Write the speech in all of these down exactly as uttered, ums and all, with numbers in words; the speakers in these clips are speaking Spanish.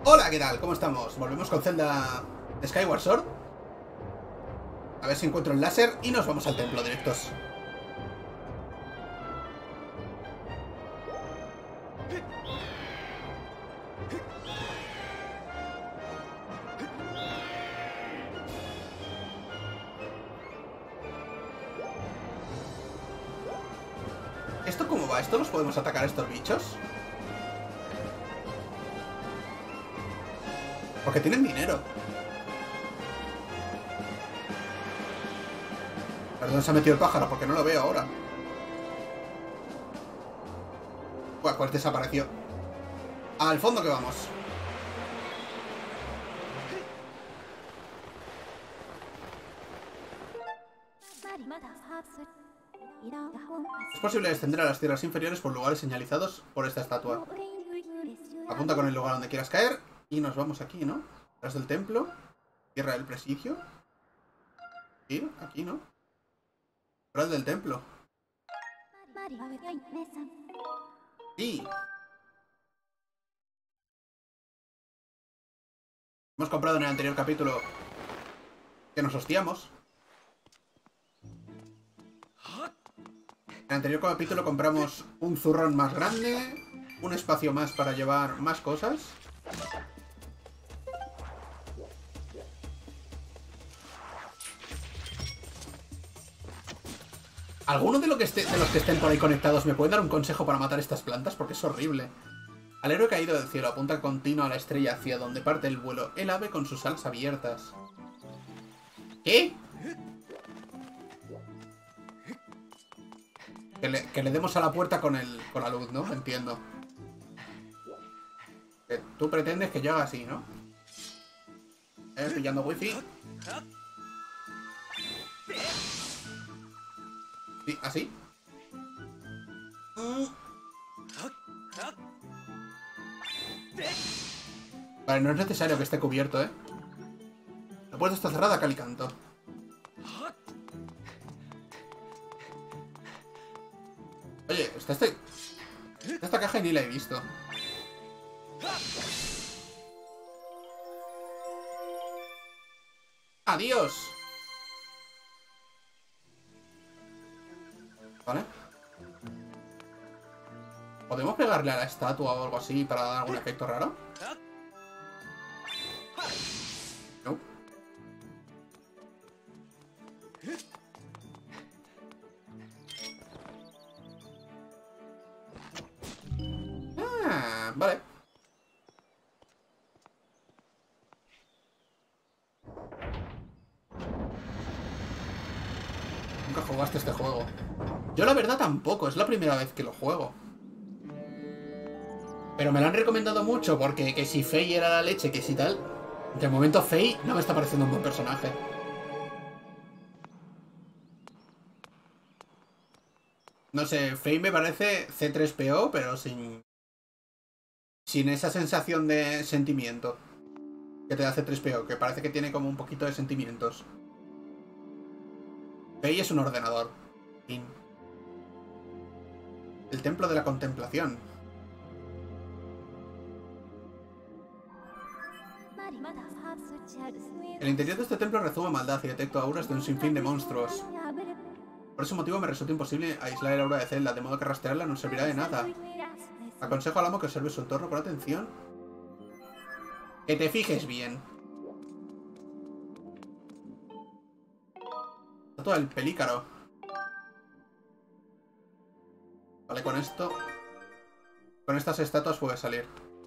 Hola, ¿qué tal? ¿Cómo estamos? Volvemos con Zelda Skyward Sword. A ver si encuentro el láser y nos vamos al templo directos. ¿Esto cómo va? ¿Esto los podemos atacar a estos bichos? Porque tienen dinero. ¿Dónde se ha metido el pájaro? Porque no lo veo ahora. Buah, pues desapareció. Al fondo que vamos. Es posible descender a las tierras inferiores por lugares señalizados por esta estatua. Apunta con el lugar donde quieras caer y nos vamos aquí, ¿no? Tras del templo. Tierra del presidio. Sí, aquí, ¿no? Tras del templo. Sí. Hemos comprado en el anterior capítulo que nos hostiamos. En el anterior capítulo compramos un zurrón más grande, un espacio más para llevar más cosas. ¿Alguno de, lo que esté, de los que estén por ahí conectados me puede dar un consejo para matar estas plantas? Porque es horrible. Al héroe caído del cielo apunta continuo a la estrella hacia donde parte el vuelo, el ave con sus alas abiertas. ¿Qué? Que le, que le demos a la puerta con, el, con la luz, ¿no? Entiendo. Que tú pretendes que yo haga así, ¿no? Eh, pillando wifi. Sí, así. Vale, no es necesario que esté cubierto, ¿eh? La puerta está cerrada, cal y canto. Oye, está este... esta caja y ni la he visto. ¡Adiós! Vale. ¿Podemos pegarle a la estatua o algo así para dar algún efecto raro? No. Ah, vale. Nunca jugaste este juego. Yo la verdad tampoco, es la primera vez que lo juego. Pero me lo han recomendado mucho porque que si Fei era la leche, que si tal... De momento Fei no me está pareciendo un buen personaje. No sé, Fei me parece C tres P O, pero sin... Sin esa sensación de sentimiento que te da C tres P O, que parece que tiene como un poquito de sentimientos. Fei es un ordenador. Fin. El templo de la contemplación. El interior de este templo rezume maldad y detecto auras de un sinfín de monstruos. Por ese motivo me resulta imposible aislar el aura de Zelda, de modo que rastrearla no servirá de nada. Aconsejo al amo que observe su entorno con atención. Que te fijes bien. Estatua del pelícaro. Vale, con esto... Con estas estatuas puede salir.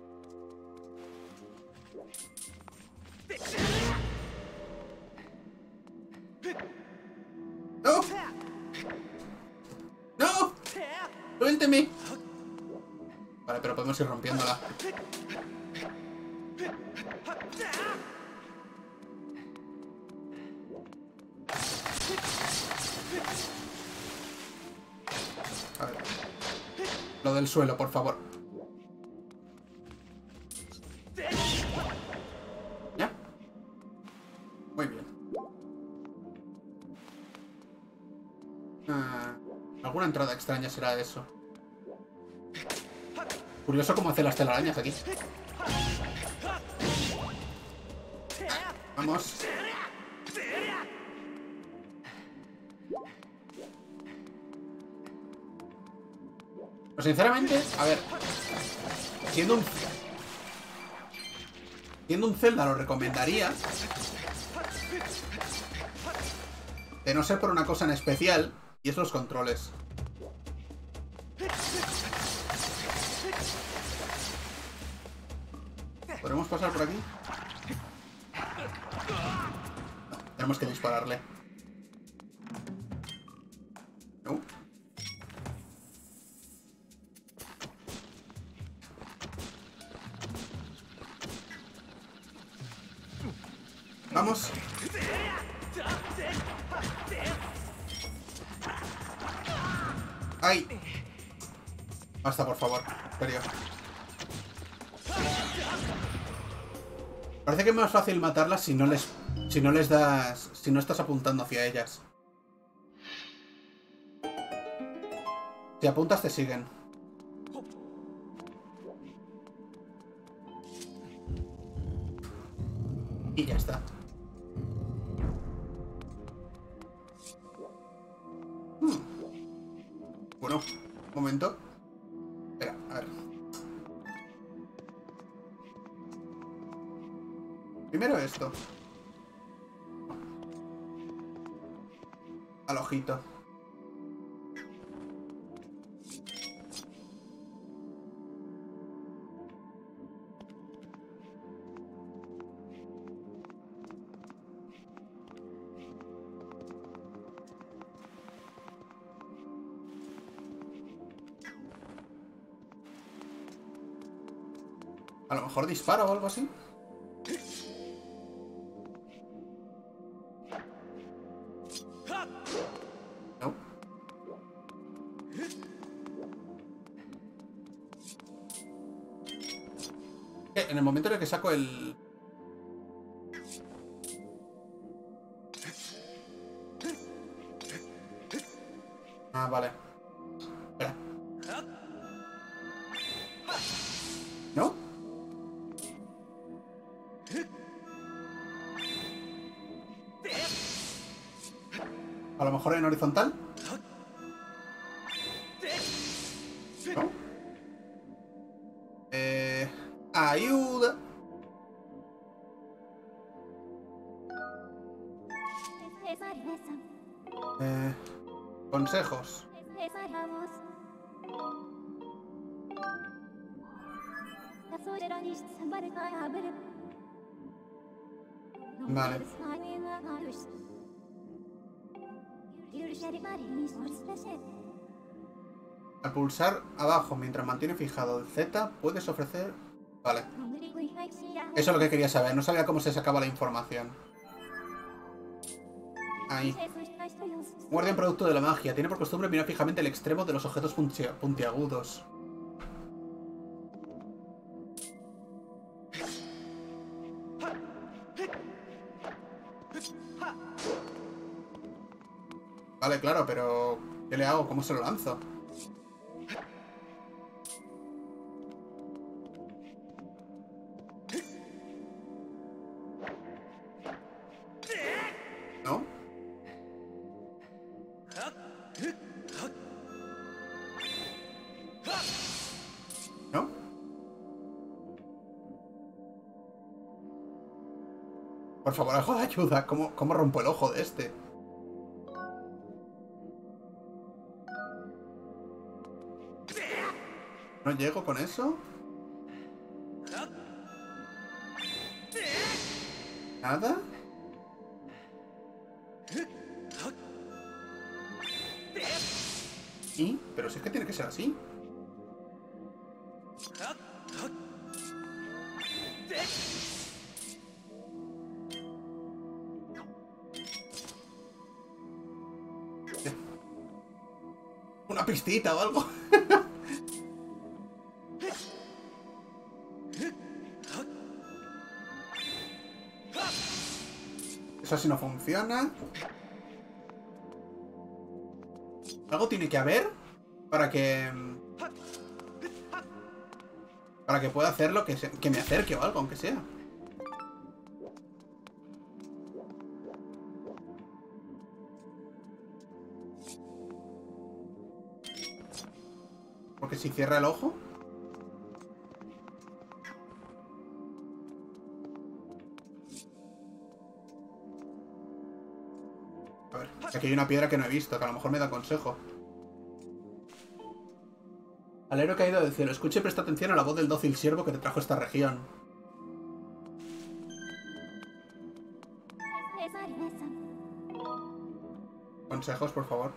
¡No! ¡No! ¡Suélteme! Vale, pero podemos ir rompiéndola. A ver. Lo del suelo, por favor. ¿Ya? Muy bien. Ah, alguna entrada extraña será eso. Curioso cómo hace las telarañas aquí. Vamos. Pues sinceramente, a ver, siendo un siendo un Zelda lo recomendaría, de no ser por una cosa en especial, y es los controles. ¿Podremos pasar por aquí? No, tenemos que dispararle. No. Vamos. ¡Ay! Basta, por favor. En serio. Parece que es más fácil matarlas si no les... Si no les das... Si no estás apuntando hacia ellas. Si apuntas te siguen. Y ya está. Hmm. Bueno, un momento. Espera, a ver. Primero esto. Al ojito. A lo mejor dispara o algo así. No. En el momento en el que saco el... Ah, vale. Espera. ¿No? A lo mejor en horizontal. ¿No? Eh... Ayuda. Eh... Consejos. Vale. Al pulsar abajo mientras mantiene fijado el Z, puedes ofrecer... Vale. Eso es lo que quería saber. No sabía cómo se sacaba la información. Ahí. Guardián producto de la magia. Tiene por costumbre mirar fijamente el extremo de los objetos puntiagudos. Vale, claro, pero... ¿qué le hago? ¿Cómo se lo lanzo? ¿No? ¿No? Por favor, algo de ayuda. ¿Cómo, cómo rompo el ojo de este? ¿No llego con eso? ¿Nada? ¿Y? Pero si es que tiene que ser así. Una pistita o algo. Eso así no funciona. Algo tiene que haber para que... Para que pueda hacer lo que, se, que me acerque o algo, aunque sea. Porque si cierra el ojo... A ver, aquí hay una piedra que no he visto, que a lo mejor me da consejo. Al héroe caído del cielo, escuche y presta atención a la voz del dócil siervo que te trajo a esta región. Consejos, por favor.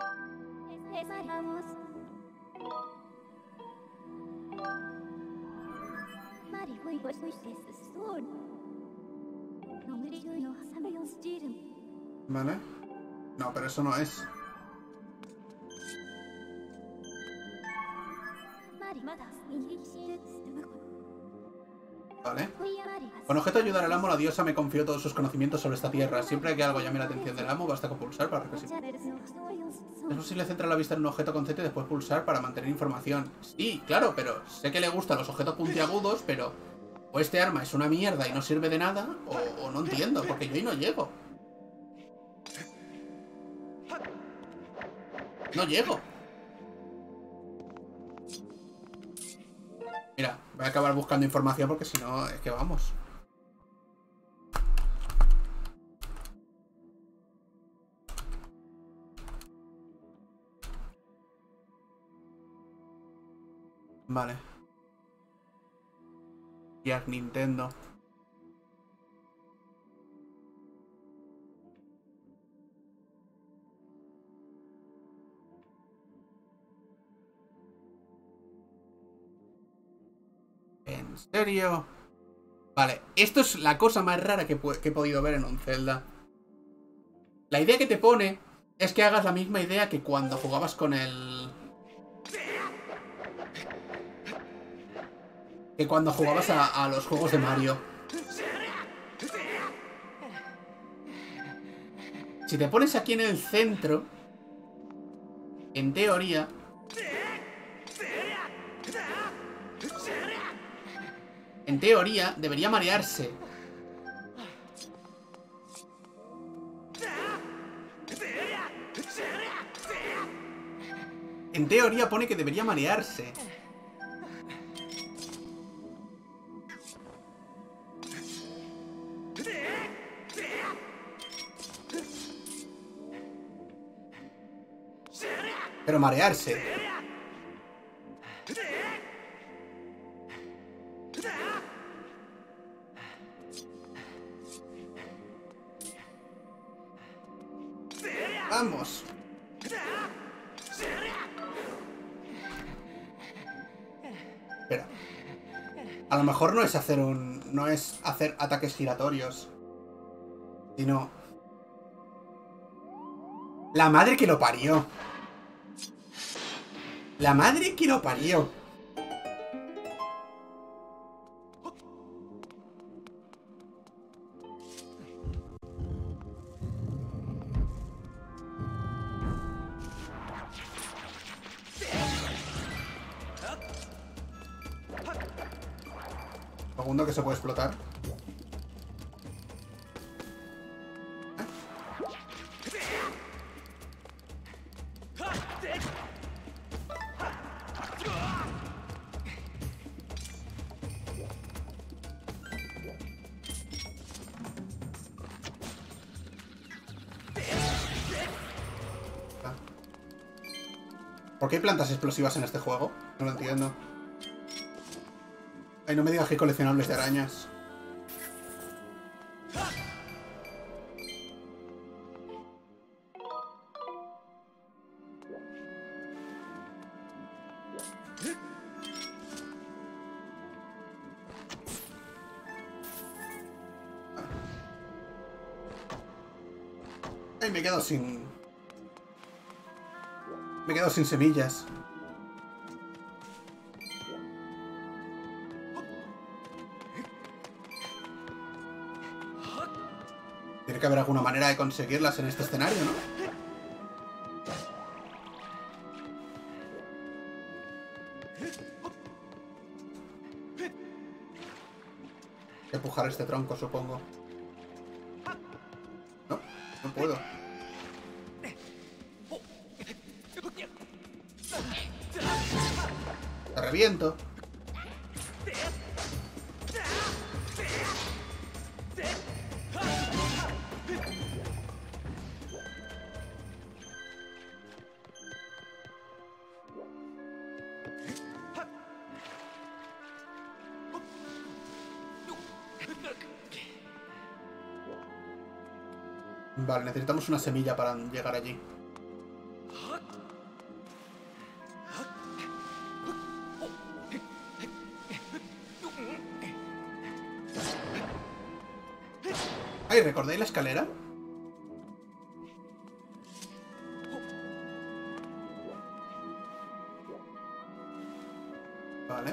Vale. No, pero eso no es. Vale. Con objeto de ayudar al amo, la diosa me confió todos sus conocimientos sobre esta tierra. Siempre que algo llame la atención del amo, basta con pulsar para recibir. Es posible centrar la vista en un objeto con Z y después pulsar para mantener información. Sí, claro, pero sé que le gustan los objetos puntiagudos, pero... O este arma es una mierda y no sirve de nada, o, o no entiendo, porque yo ahí no llego. No llego. Mira, voy a acabar buscando información porque si no, es que vamos. Vale. Jack Nintendo. ¿En serio? Vale, esto es la cosa más rara que, que he podido ver en un Zelda. La idea que te pone es que hagas la misma idea que cuando jugabas con el... Que cuando jugabas a, a los juegos de Mario. Si te pones aquí en el centro, en teoría... En teoría, debería marearse. En teoría pone que debería marearse. Pero marearse. Vamos. Espera. A lo mejor no es hacer un... No es hacer ataques giratorios. Sino... La madre que lo parió. La madre que lo parió. Segundo que se puede explotar. ¿Por qué hay plantas explosivas en este juego? No lo entiendo. Ay, no me digas que hay coleccionables de arañas. Ay, me he quedado sin... Me he quedado sin semillas. Tiene que haber alguna manera de conseguirlas en este escenario, ¿no? Empujar este tronco, supongo. No, no puedo. Te reviento. Vale, necesitamos una semilla para llegar allí. Ay, ¿recordáis la escalera? Vale.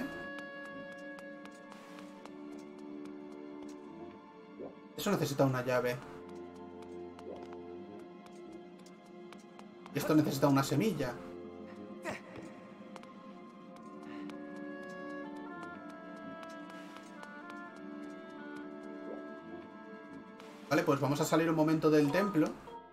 Eso necesita una llave. Y esto necesita una semilla. Vale, pues vamos a salir un momento del templo.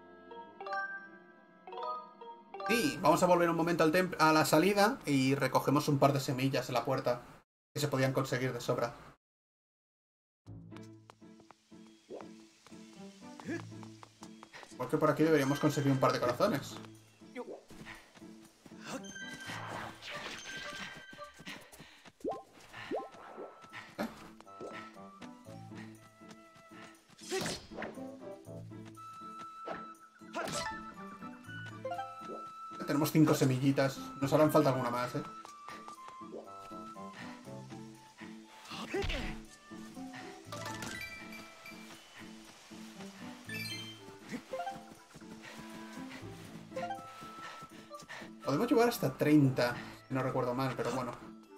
Sí, vamos a volver un momento al templo, a la salida y recogemos un par de semillas en la puerta que se podían conseguir de sobra. Porque por aquí deberíamos conseguir un par de corazones. ¿Eh? Tenemos cinco semillitas. Nos harán falta alguna más, ¿eh? Podemos llevar hasta treinta, si no recuerdo mal, pero bueno.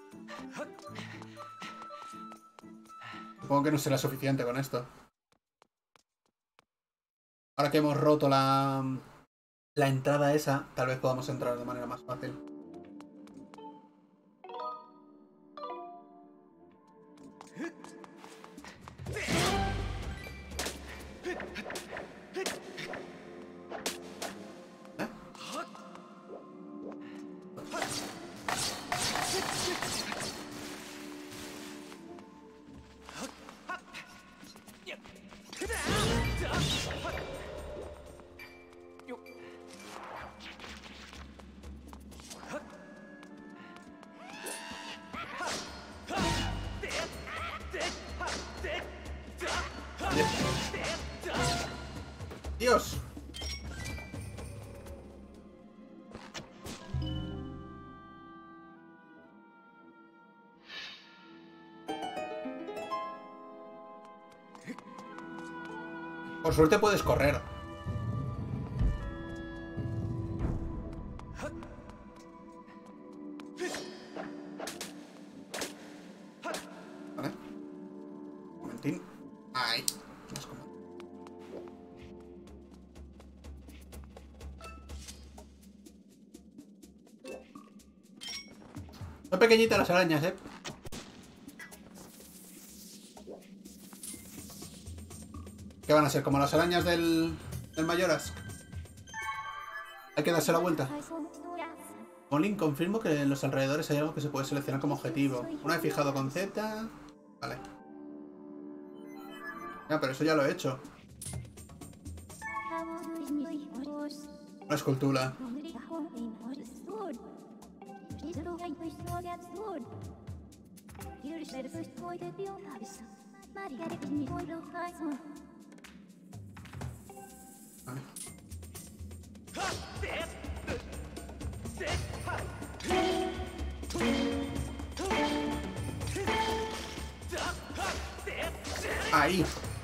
Supongo que no será suficiente con esto. Ahora que hemos roto la, la entrada esa, tal vez podamos entrar de manera más fácil. ¡Dios! Por suerte puedes correr. Vale. Un momentín. Ahí. Más cómodo. Son pequeñitas las arañas, ¿eh? ¿Qué van a ser? ¿Como las arañas del, del Majora's? Hay que darse la vuelta. Molin, confirmo que en los alrededores hay algo que se puede seleccionar como objetivo. Una vez fijado con Z... Vale. Ya, pero eso ya lo he hecho. Una escultura. Vale. Ahí.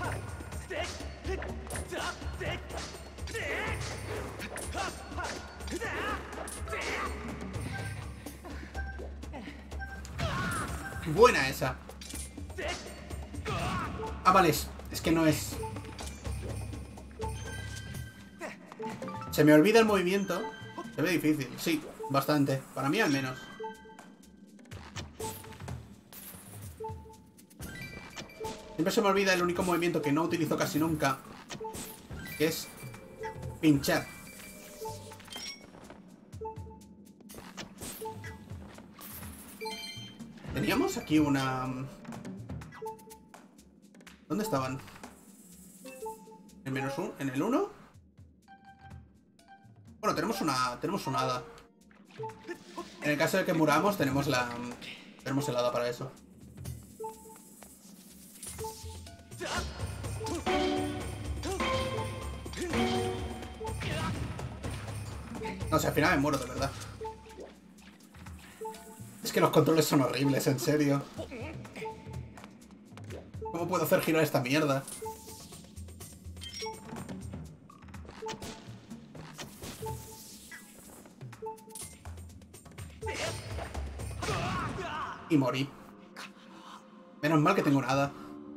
Buena esa. Ah, vale, es, es que no es... Se me olvida el movimiento. Se ve difícil, sí, bastante. Para mí al menos. Siempre se me olvida el único movimiento que no utilizo casi nunca, que es pinchar. Teníamos aquí una... ¿Dónde estaban? ¿En menos uno? ¿En el uno? Bueno, tenemos una... Tenemos una hada. En el caso de que muramos, tenemos la... Tenemos el hada para eso. No sé, al final me muero, de verdad. Es que los controles son horribles, en serio. ¿Cómo puedo hacer girar esta mierda? Y morí. Menos mal que tengo nada.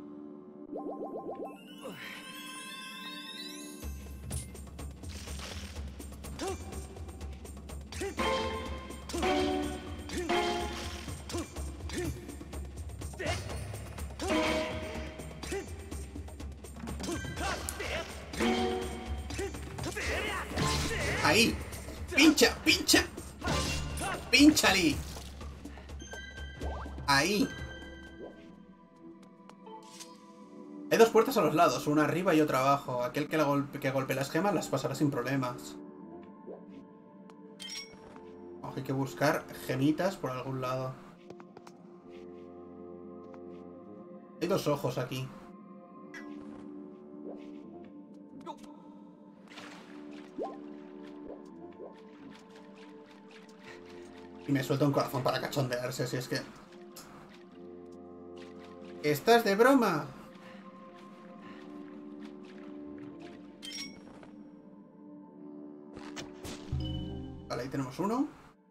Ahí. Pincha, pincha. Pinchali. Ahí. Hay dos puertas a los lados, una arriba y otra abajo. Aquel que, la golpe, que golpee las gemas las pasará sin problemas. Hay que buscar gemitas por algún lado. Hay dos ojos aquí. Y me suelta un corazón para cachondearse, si es que... ¿Estás de broma? Vale, ahí tenemos uno.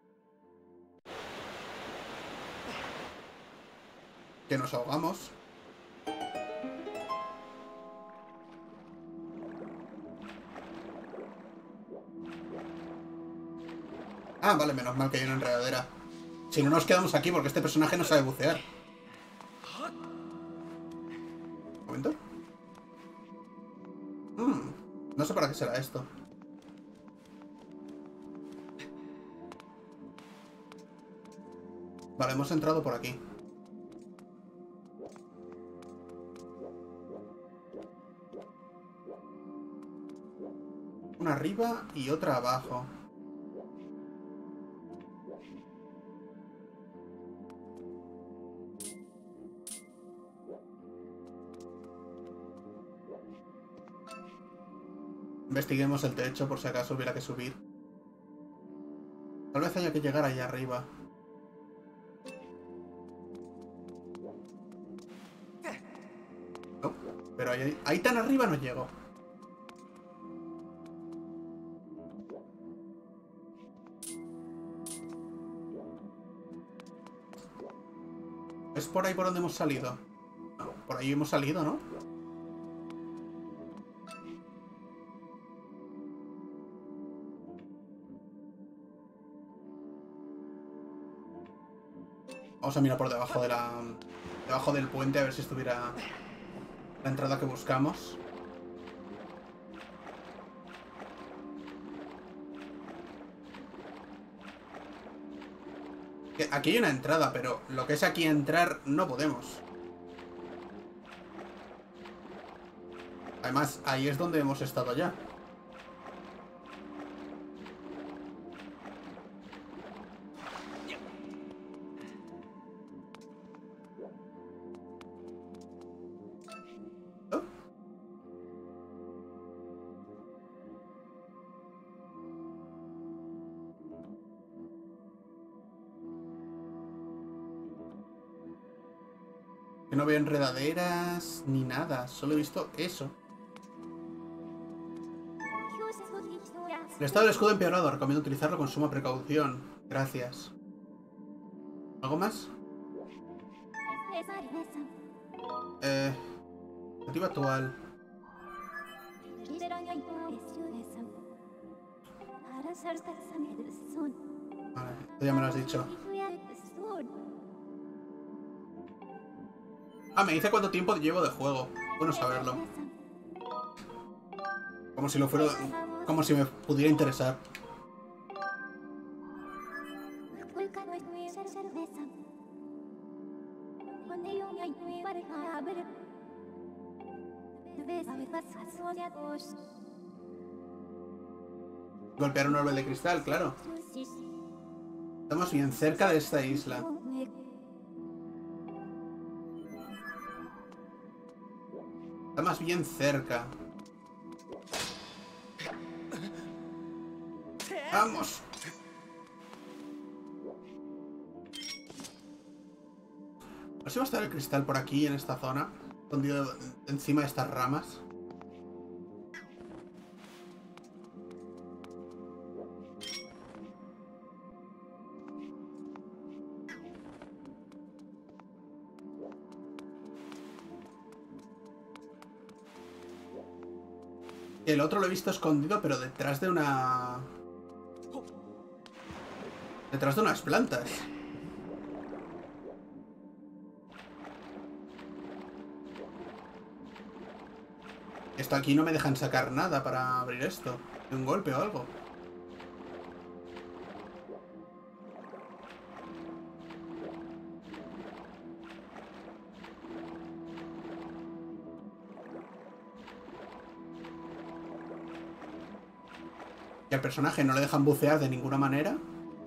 Que nos ahogamos. Ah, vale, menos mal que hay una enredadera. Si no nos quedamos aquí porque este personaje no sabe bucear. Un momento. Mm, no sé para qué será esto. Vale, hemos entrado por aquí. Una arriba y otra abajo. Investiguemos el techo por si acaso hubiera que subir. Tal vez haya que llegar allá arriba. No, pero ahí, ahí tan arriba no llego. ¿Es por ahí por donde hemos salido? No, por ahí hemos salido, ¿no? Vamos a mirar por debajo de la... Debajo del puente a ver si estuviera la entrada que buscamos. Aquí hay una entrada, pero lo que es aquí entrar no podemos. Además, ahí es donde hemos estado ya. ¿Oh? Que no veo enredaderas ni nada, solo he visto eso. El estado del escudo empeorado, recomiendo utilizarlo con suma precaución. Gracias. ¿Algo más? Eh... Motivo actual. Vale, esto ya me lo has dicho. Ah, me dice cuánto tiempo llevo de juego. Bueno saberlo. Como si lo fuera... Como si me pudiera interesar. Golpear un orbe de cristal, claro. Estamos bien cerca de esta isla. Está más bien cerca. ¡Vamos! A ver si va a estar el cristal por aquí, en esta zona. Escondido encima de estas ramas. El otro lo he visto escondido, pero detrás de una... Detrás de unas plantas. Esto aquí no me dejan sacar nada para abrir esto. De un golpe o algo. Y al personaje no le dejan bucear de ninguna manera.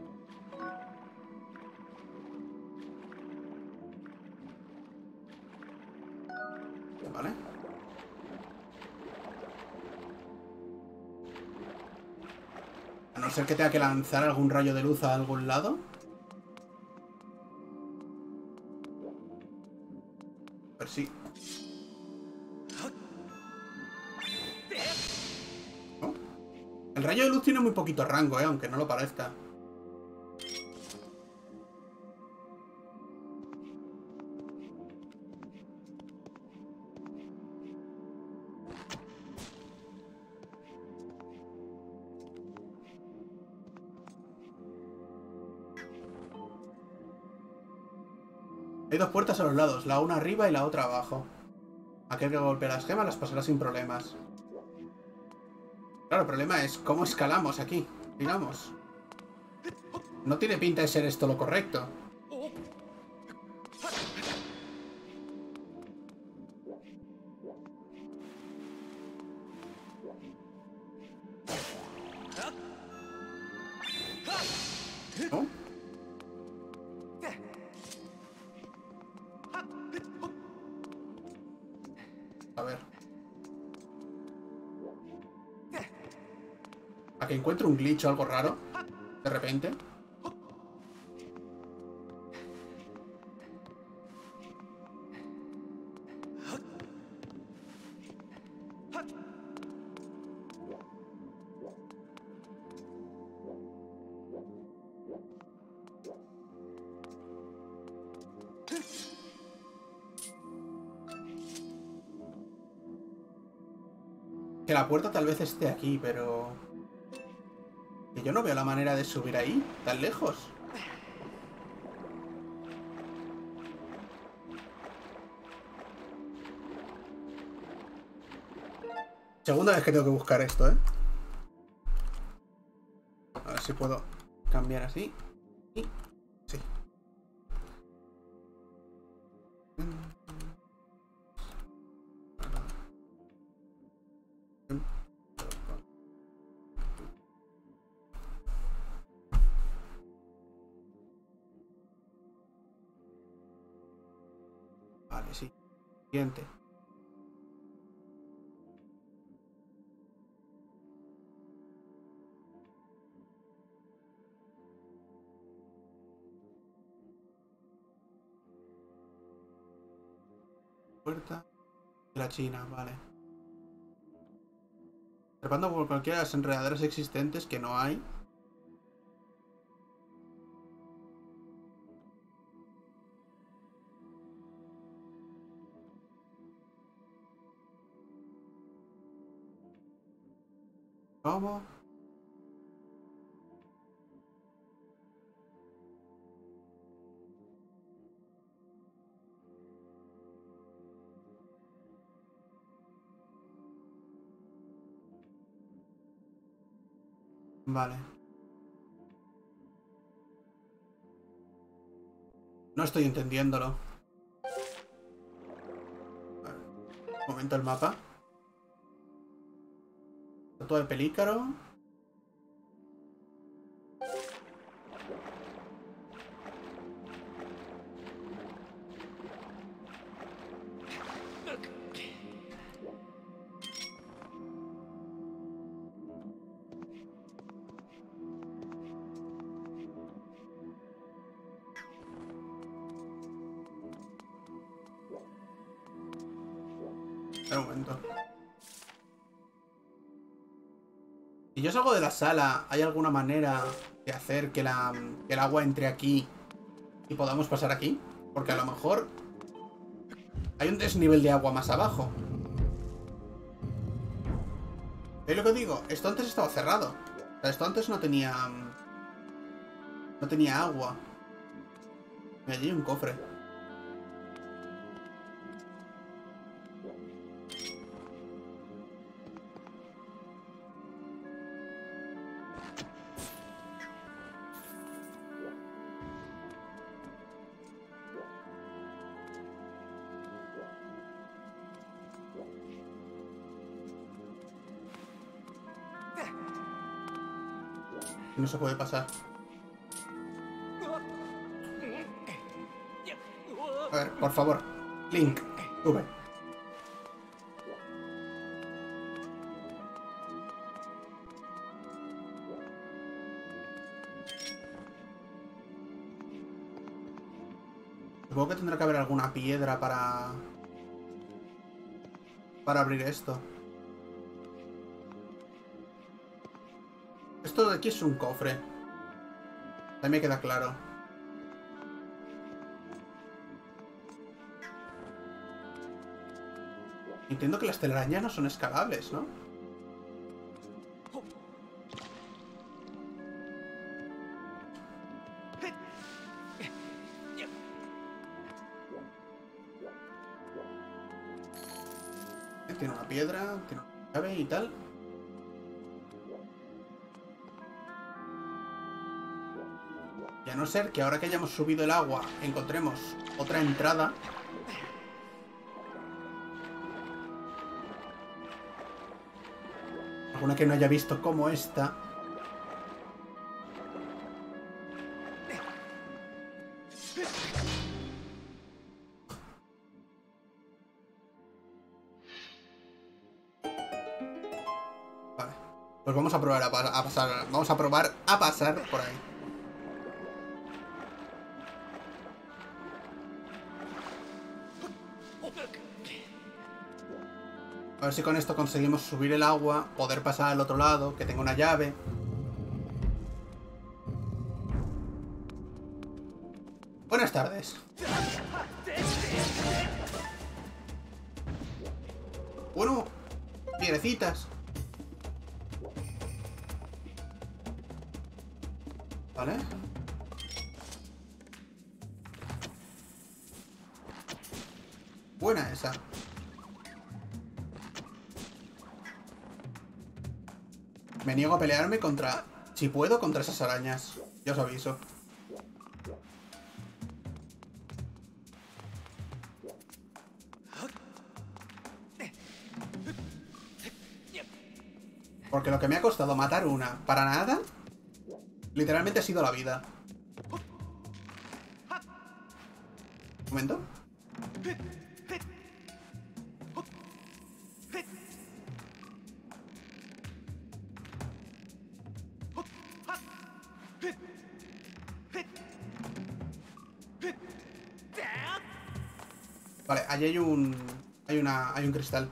Vale. A no ser que tenga que lanzar algún rayo de luz a algún lado. A ver si... ¿Oh? El rayo de luz tiene muy poquito rango, eh, aunque no lo parezca. Hay dos puertas a los lados, la una arriba y la otra abajo. Aquel que golpea las gemas las pasará sin problemas. Claro, el problema es cómo escalamos aquí, digamos. No tiene pinta de ser esto lo correcto. ¿No? A ver. A que encuentre un glitch o algo raro. De repente. Que la puerta tal vez esté aquí, pero... Que yo no veo la manera de subir ahí, tan lejos. Segunda vez que tengo que buscar esto, ¿eh? A ver si puedo cambiar así. Y... sí. Vale, sí. Siguiente. Puerta de la China, vale. Trepando por cualquiera de las enredaderas existentes que no hay. ¿Cómo? Vale. No estoy entendiéndolo. Vale. Un momento el mapa. Estatua de Pelícaro. Un momento. Si yo salgo de la sala, ¿hay alguna manera de hacer que, la, que el agua entre aquí y podamos pasar aquí? Porque a lo mejor hay un desnivel de agua más abajo. ¿Veis lo que digo? Esto antes estaba cerrado. O sea, esto antes no tenía... No tenía agua. Y allí hay un cofre. No se puede pasar. A ver, por favor. Link, sube. Supongo que tendrá que haber alguna piedra para... Para abrir esto. Esto de aquí es un cofre. A mí me queda claro. Entiendo que las telarañas no son escalables, ¿no? Tiene una piedra, tiene una llave y tal. Y a no ser que ahora que hayamos subido el agua encontremos otra entrada. Alguna que no haya visto como esta. Vale. Pues vamos a probar a, pa a pasar. Vamos a probar a pasar por ahí. A ver si con esto conseguimos subir el agua, poder pasar al otro lado, que tenga una llave. Buenas tardes. Bueno, piedrecitas. Vale. Buena esa. Me niego a pelearme contra... Si puedo, contra esas arañas. Ya os aviso. Porque lo que me ha costado matar una para nada, literalmente ha sido la vida. Un momento. Vale, allí hay un... Hay una... Hay un cristal.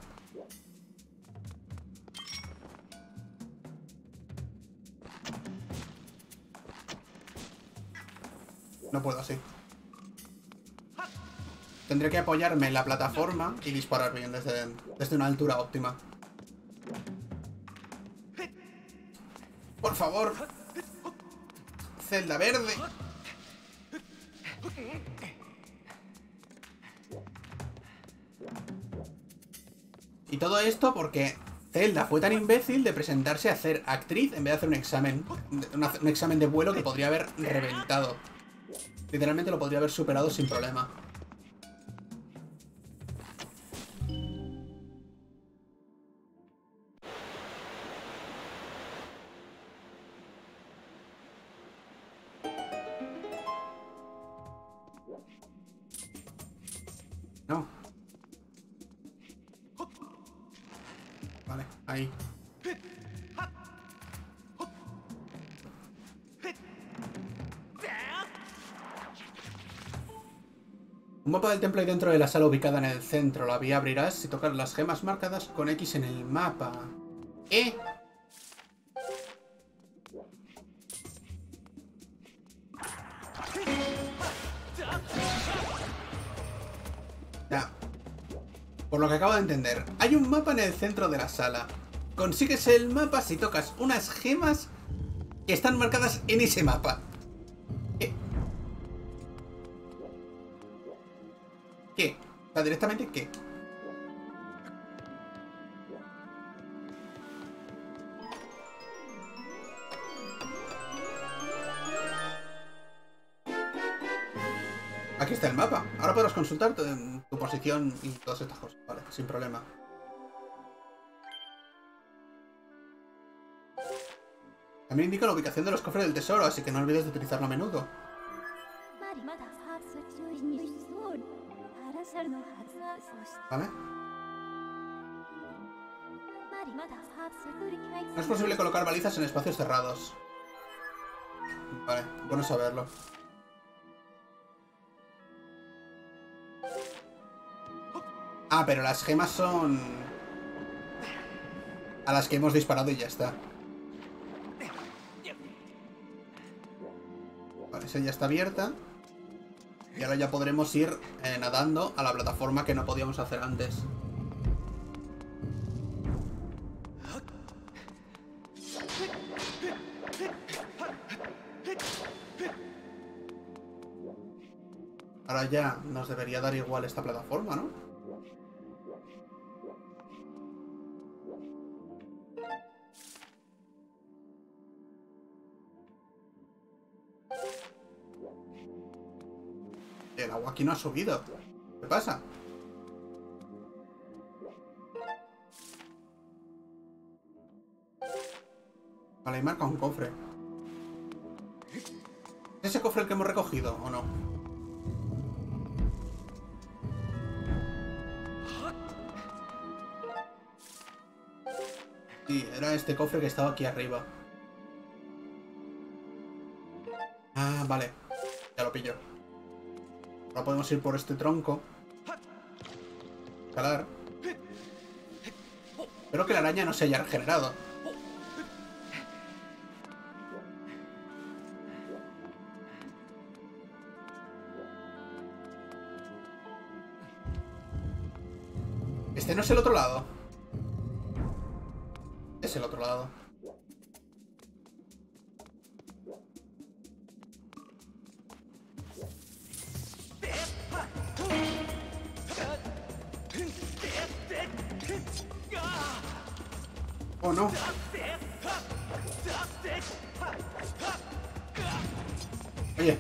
No puedo así. Tendré que apoyarme en la plataforma y disparar bien desde, desde una altura óptima. Por favor. Celda verde. Y todo esto porque Zelda fue tan imbécil de presentarse a hacer actriz en vez de hacer un examen. Un, un examen de vuelo que podría haber reventado. Literalmente lo podría haber superado sin problema. No. Vale, ahí. Un mapa del templo hay dentro de la sala ubicada en el centro. La vía abrirás si tocas las gemas marcadas con X en el mapa. ¿Eh? Ya. Por lo que acabo de entender, hay un mapa en el centro de la sala. Consigues el mapa si tocas unas gemas que están marcadas en ese mapa. ¿Qué? ¿Qué? O sea, directamente, ¿qué? Aquí está el mapa. Ahora podrás consultar tu, tu posición y todas estas cosas. Vale, sin problema. También indica la ubicación de los cofres del tesoro, así que no olvides de utilizarlo a menudo. ¿Vale? No es posible colocar balizas en espacios cerrados. Vale, bueno saberlo. Ah, pero las gemas son a las que hemos disparado y ya está. Vale, esa ya está abierta. Y ahora ya podremos ir eh, nadando a la plataforma que no podíamos hacer antes. Ahora ya nos debería dar igual esta plataforma, ¿no? El agua aquí no ha subido. ¿Qué pasa? Vale, y marca un cofre. ¿Es ese cofre el que hemos recogido o no? Sí, era este cofre que estaba aquí arriba. Ah, vale. Ya lo pillo. Ahora podemos ir por este tronco. Escalar. Espero que la araña no se haya regenerado. Este no es el otro lado. Es el otro lado. Oh, no. Oye.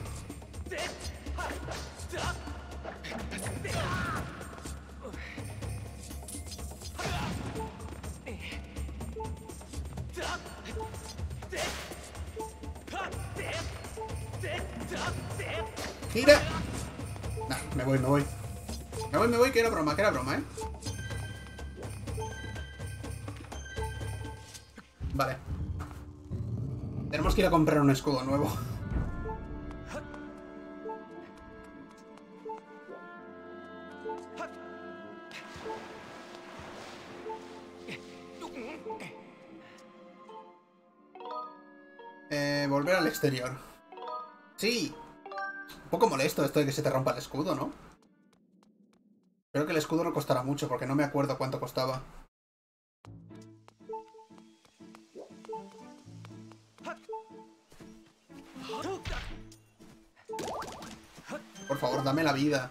Gira. Nah, me voy, me voy. Me voy, me voy, que era broma, que era broma, ¿eh? Vale. Tenemos que ir a comprar un escudo nuevo. Eh, volver al exterior. Sí. Un poco molesto esto de que se te rompa el escudo, ¿no? Creo que el escudo no costará mucho porque no me acuerdo cuánto costaba. Por favor, dame la vida.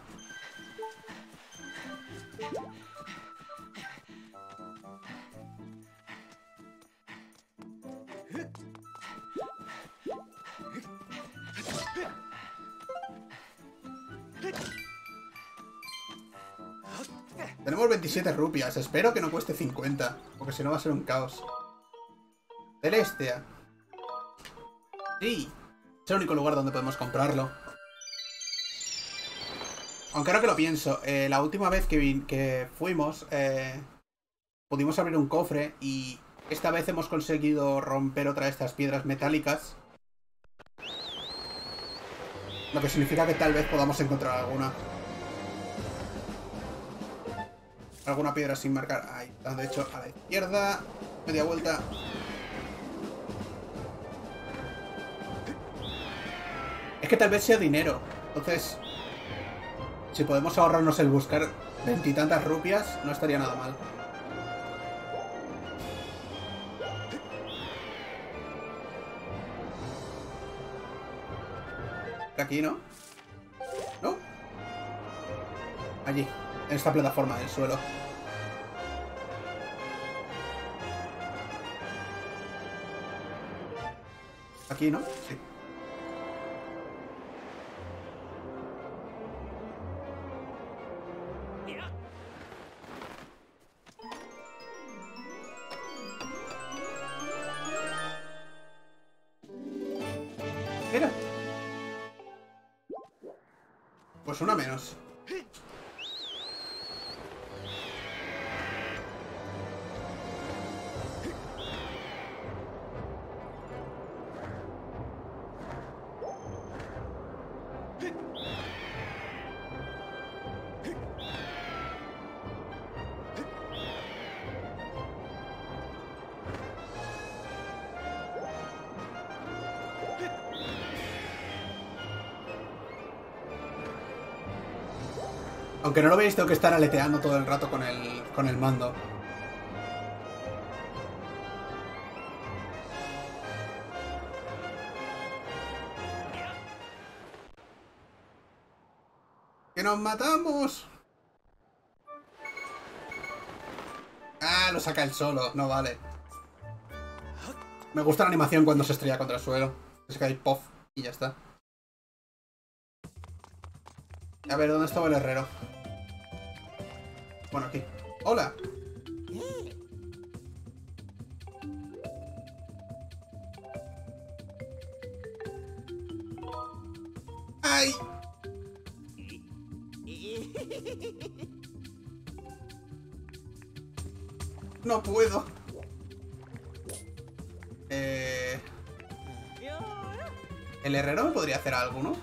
Tenemos veintisiete rupias. Espero que no cueste cincuenta, porque si no va a ser un caos. Celestia. Sí. Es el único lugar donde podemos comprarlo. Aunque ahora que lo pienso, eh, la última vez que, vi que fuimos, eh, pudimos abrir un cofre y esta vez hemos conseguido romper otra de estas piedras metálicas. Lo que significa que tal vez podamos encontrar alguna. Alguna piedra sin marcar. Ahí está, de hecho, a la izquierda. Media vuelta. Es que tal vez sea dinero. Entonces, si podemos ahorrarnos el buscar veintitantas rupias, no estaría nada mal. Aquí, ¿no? ¿No? Allí, en esta plataforma del suelo. Aquí, ¿no? Sí. Mira. Pues una menos. Aunque no lo veis, tengo que estar aleteando todo el rato con el, con el mando. ¡Que nos matamos! Ah, lo saca él solo. No vale. Me gusta la animación cuando se estrella contra el suelo. Se cae puff y ya está. A ver, ¿dónde estaba el herrero? Bueno, aquí. ¡Hola! ¡Ay! No puedo. Eh... El herrero me podría hacer algo, ¿no?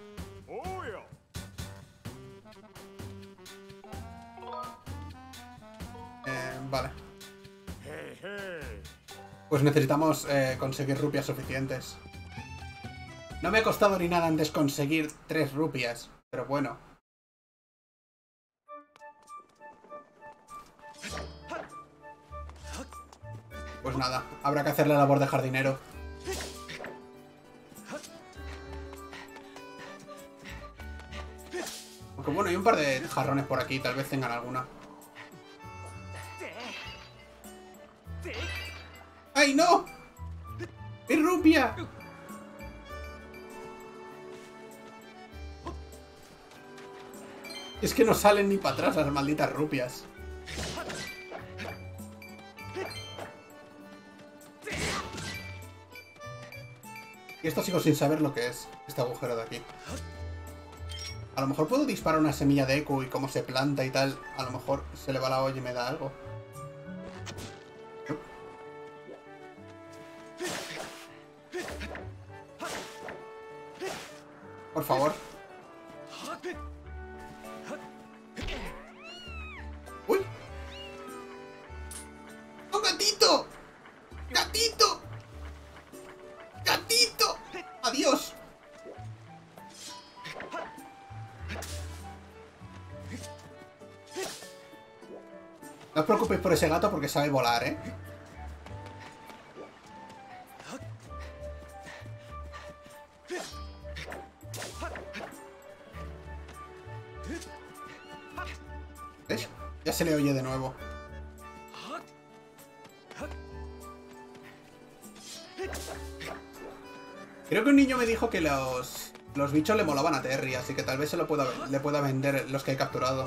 Eh, vale. Pues necesitamos eh, conseguir rupias suficientes. No me ha costado ni nada antes conseguir tres rupias, pero bueno. Pues nada, habrá que hacer la labor de jardinero. Aunque bueno, hay un par de jarrones por aquí, tal vez tengan alguna. ¡Ay, no! ¡Mi rupia! Es que no salen ni para atrás las malditas rupias. Y esto sigo sin saber lo que es, este agujero de aquí. A lo mejor puedo disparar una semilla de Eku y cómo se planta y tal. A lo mejor se le va la olla y me da algo. Por favor. ¡Uy! ¡Oh, gatito! ¡Gatito! ¡Gatito! ¡Adiós! No os preocupéis por ese gato porque sabe volar, ¿eh? ¿Ves? Ya se le oye de nuevo. Creo que un niño me dijo que los, los bichos le molaban a Terry, así que tal vez se lo pueda, le pueda vender los que he capturado.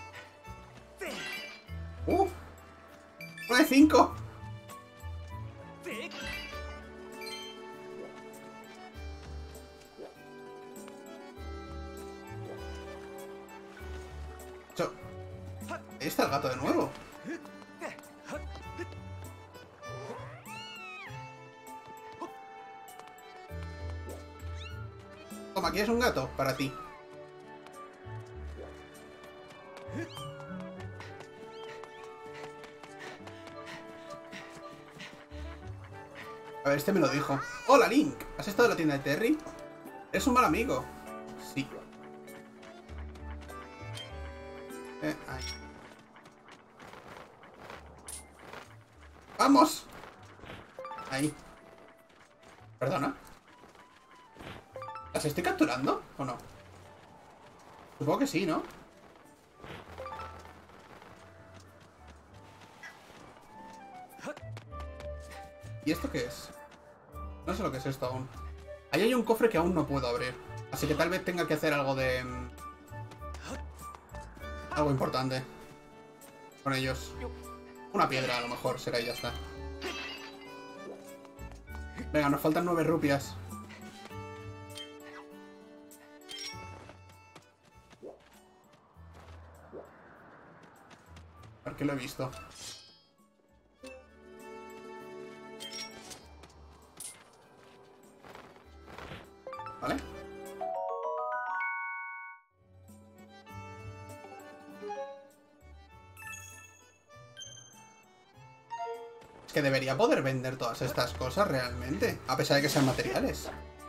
¡Uh! ¡Uno de cinco! Ahí está el gato de nuevo. Toma, ¿quieres un gato? Para ti. A ver, este me lo dijo. ¡Hola, Link! ¿Has estado en la tienda de Terry? ¿Eres un mal amigo? Sí. Eh, ahí. ¡Vamos! Ahí. ¿Perdona? ¿Las estoy capturando o no? Supongo que sí, ¿no? ¿Y esto qué es? No sé lo que es esto aún. Ahí hay un cofre que aún no puedo abrir. Así que tal vez tenga que hacer algo de... algo importante con ellos. Una piedra a lo mejor será y ya está. Venga, nos faltan nueve rupias. A ver qué lo he visto. ¿Vale? Es que debería poder vender todas estas cosas realmente, a pesar de que sean materiales.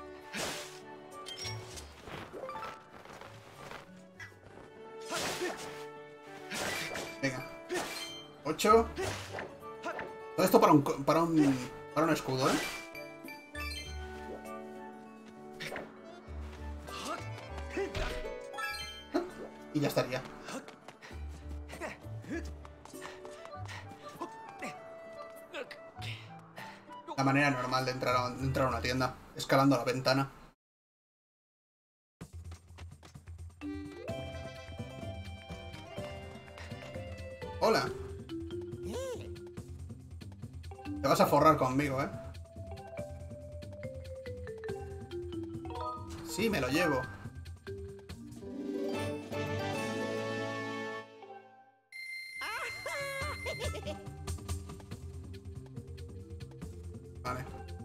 Venga. ocho. Todo esto para un, para un, para un escudo, ¿eh? Y ya estaría. La manera normal de entrar a, de entrar a una tienda, escalando la ventana. Hola. Te vas a forrar conmigo, ¿eh? Sí, me lo llevo. Vale.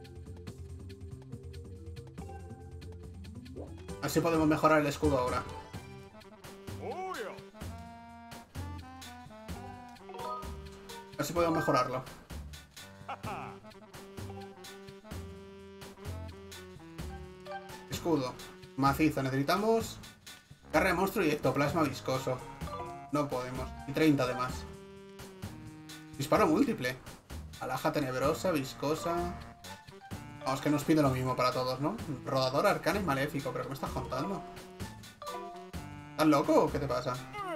Así podemos mejorar el escudo ahora. Así podemos mejorarlo. Escudo. Macizo. Necesitamos garra de monstruo y ectoplasma viscoso. No podemos. Y treinta de más. Disparo múltiple. Alhaja tenebrosa, viscosa... Vamos, que nos pide lo mismo para todos, ¿no? Rodador, arcano y maléfico. ¿Pero qué me estás contando? ¿Estás loco o qué te pasa?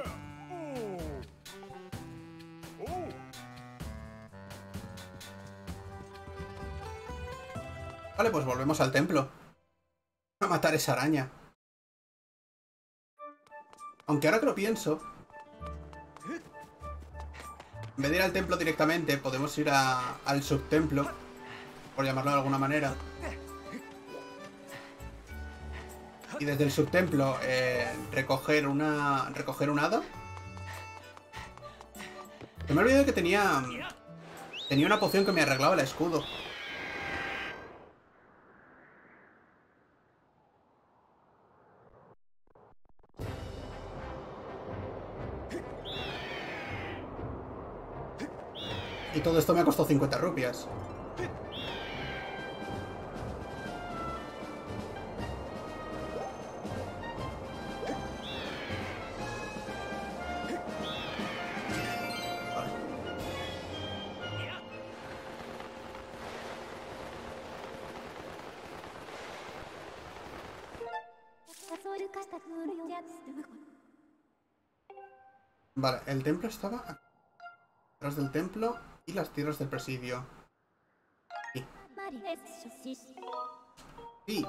Vale, pues volvemos al templo. A matar esa araña. Aunque ahora que lo pienso... En vez de ir al templo directamente, podemos ir a, al subtemplo, por llamarlo de alguna manera. Y desde el subtemplo eh, recoger una recoger un hada. Que me he olvidado que tenía tenía una poción que me arreglaba el escudo. Y todo esto me ha costado cincuenta rupias. Vale, el templo estaba aquí. Detrás del templo y las tierras del presidio. Aquí. Sí.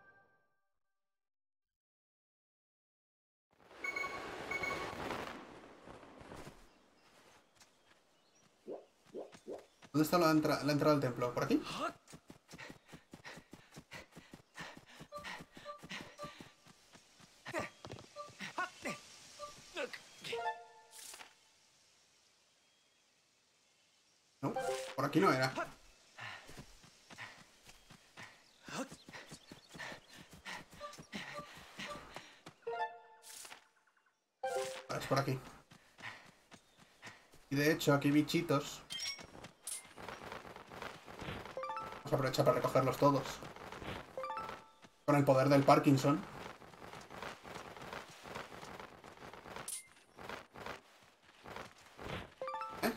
¿Dónde está la, entra la entrada al templo? ¿Por aquí? No, por aquí no era. Vale, es por aquí. Y de hecho, aquí hay bichitos. Vamos a aprovechar para recogerlos todos. Con el poder del Parkinson. ¿Eh?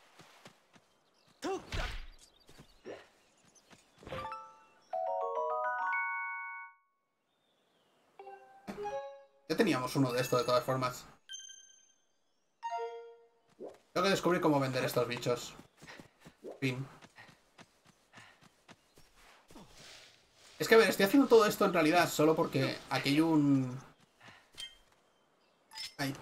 Ya teníamos uno de estos de todas formas. Tengo que descubrir cómo vender estos bichos. Fin. Es que a ver, estoy haciendo todo esto en realidad solo porque aquí hay un... Ahí.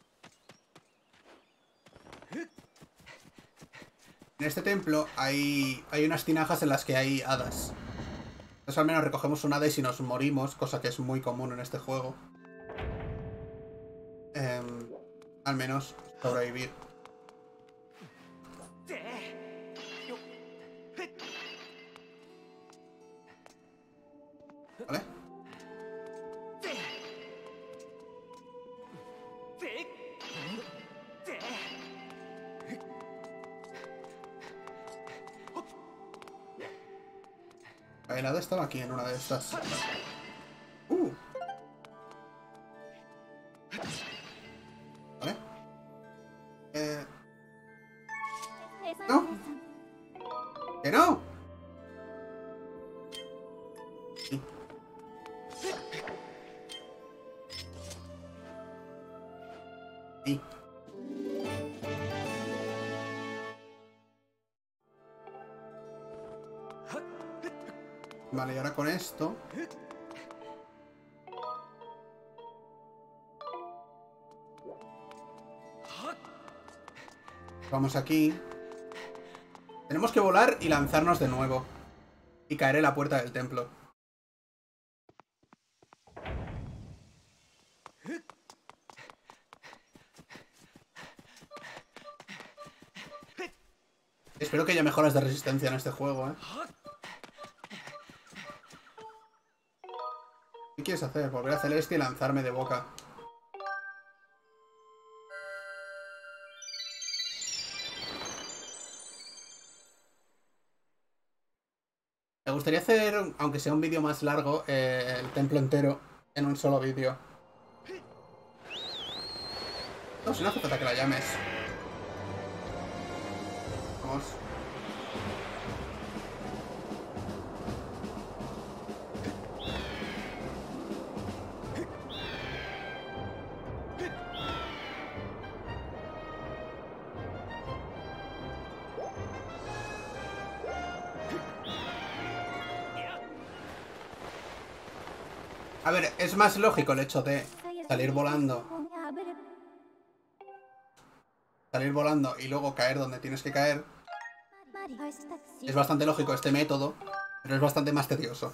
En este templo hay, hay unas tinajas en las que hay hadas. Entonces al menos recogemos una hada y si nos morimos, cosa que es muy común en este juego. Eh, al menos sobrevivir. ¿Vale? El hada estaba aquí en una de estas. Uh. ¿Vale? Eh... ¡No! ¡Que no! Sí. Sí. Vale, y ahora con esto... Vamos aquí. Tenemos que volar y lanzarnos de nuevo. Y caer en la puerta del templo. Espero que haya mejoras de resistencia en este juego, ¿eh? ¿Qué quieres hacer? Volver a Celeste y lanzarme de boca. Me gustaría hacer, aunque sea un vídeo más largo, eh, el templo entero en un solo vídeo. No, si no hace falta que la llames. Vamos. A ver, es más lógico el hecho de salir volando. Salir volando y luego caer donde tienes que caer. Es bastante lógico este método, pero es bastante más tedioso.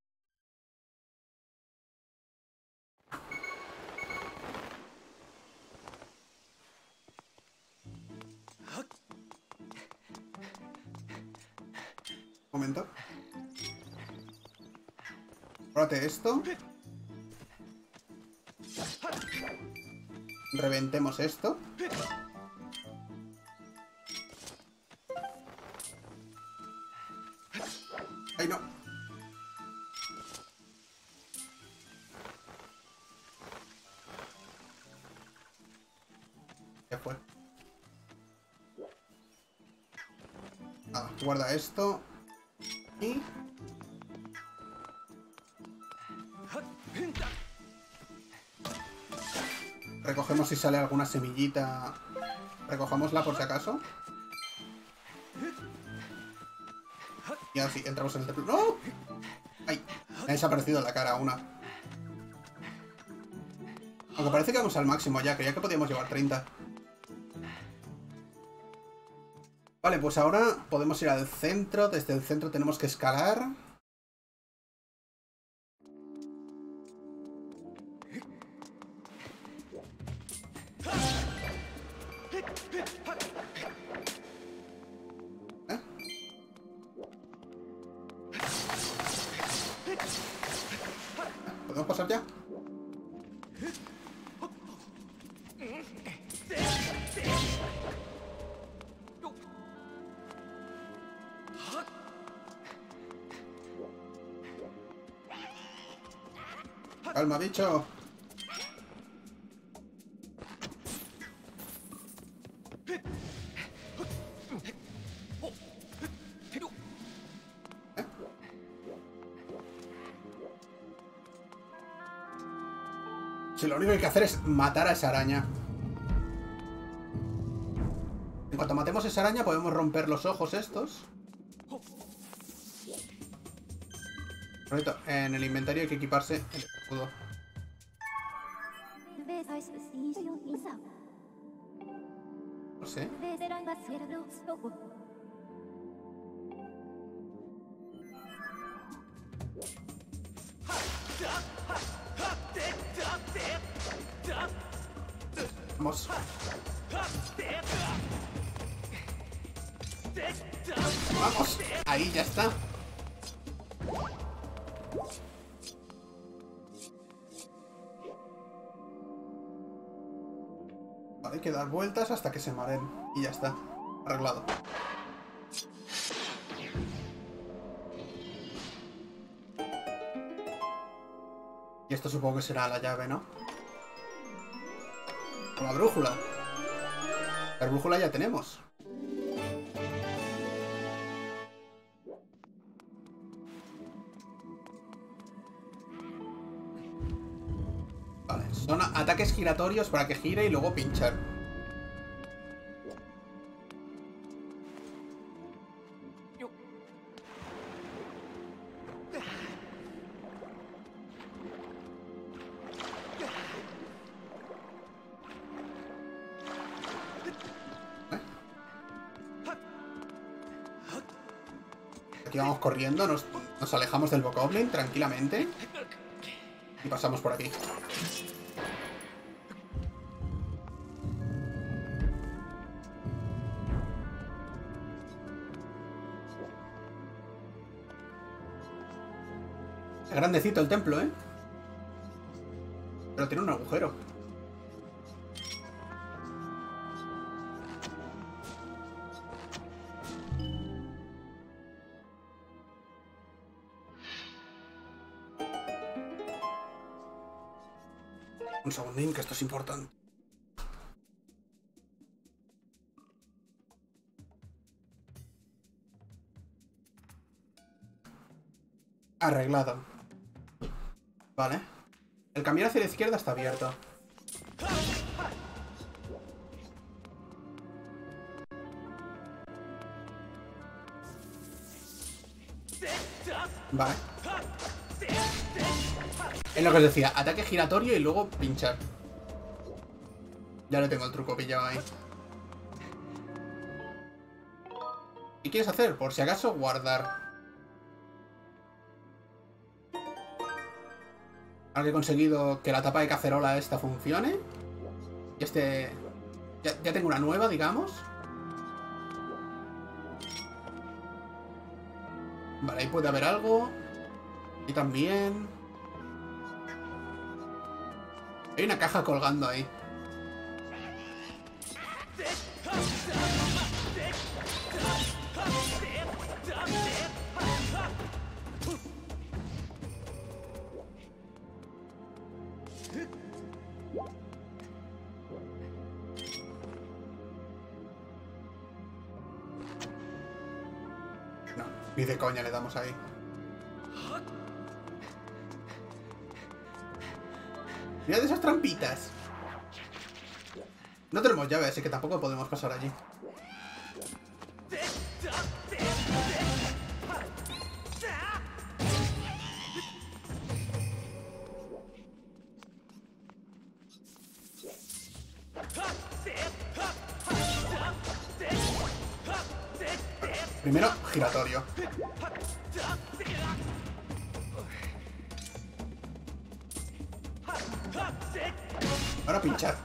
Un momento. Pruébate esto. Reventemos esto. ¡Ay, no! ¿Qué fue? Ah, guarda esto. Y... recogemos si sale alguna semillita. Recojámosla por si acaso. Y ahora sí, entramos en el templo. ¡No! ¡Ay! Me ha desaparecido la cara una. Aunque parece que vamos al máximo ya. Creía que podíamos llevar treinta. Vale, pues ahora podemos ir al centro. Desde el centro tenemos que escalar. ¿Eh? ¿Podemos pasar ya? Calma, bicho. ¿Eh? Si lo único que hay que hacer es matar a esa araña. En cuanto matemos a esa araña podemos romper los ojos estos. Bonito. En el inventario hay que equiparse el escudo. No sé. Vamos. Vamos. Ahí ya está. Vale, hay que dar vueltas hasta que se mareen. Y ya está. Arreglado. Y esto supongo que será la llave, ¿no? O la brújula. La brújula ya tenemos. Vale, son ataques giratorios para que gire y luego pinchar. Aquí vamos corriendo, nos, nos alejamos del Bokoblin tranquilamente. Y pasamos por aquí. Es grandecito el templo, ¿eh? Pero tiene un agujero. Un segundín, que esto es importante. Arreglado. Vale. El camino hacia la izquierda está abierto. Vale. Es lo que os decía, ataque giratorio y luego pinchar. Ya le tengo el truco pillado ahí. ¿Qué quieres hacer? Por si acaso, guardar. Ahora que he conseguido que la tapa de cacerola esta funcione. Y este... Ya, ya tengo una nueva, digamos. Vale, ahí puede haber algo. Y también... Hay una caja colgando ahí. No, ni de coña le damos ahí. Mira de esas trampitas. No tenemos llave, así que tampoco podemos pasar allí. Primero, giratorio. Ahora pinchar.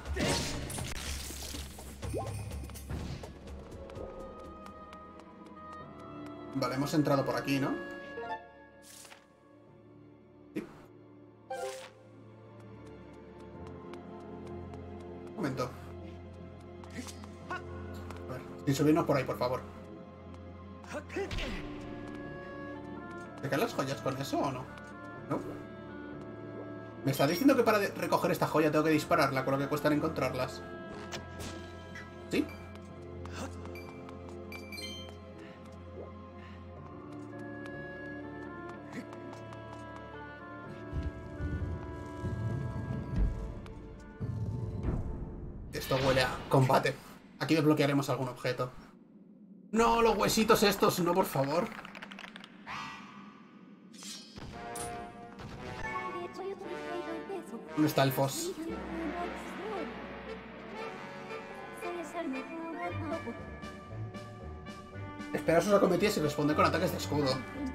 Vale, hemos entrado por aquí, ¿no? Sí. Un momento. A ver, sin subirnos por ahí, por favor. ¿Se caen las joyas con eso o no? ¿No? ¿Me está diciendo que para recoger esta joya tengo que dispararla con lo que cuestan encontrarlas? ¿Sí? Esto huele a combate. Aquí desbloquearemos algún objeto. No, los huesitos estos, no, por favor. ¿Dónde está el Foss? Espera sus acometidas y responde con ataques de escudo.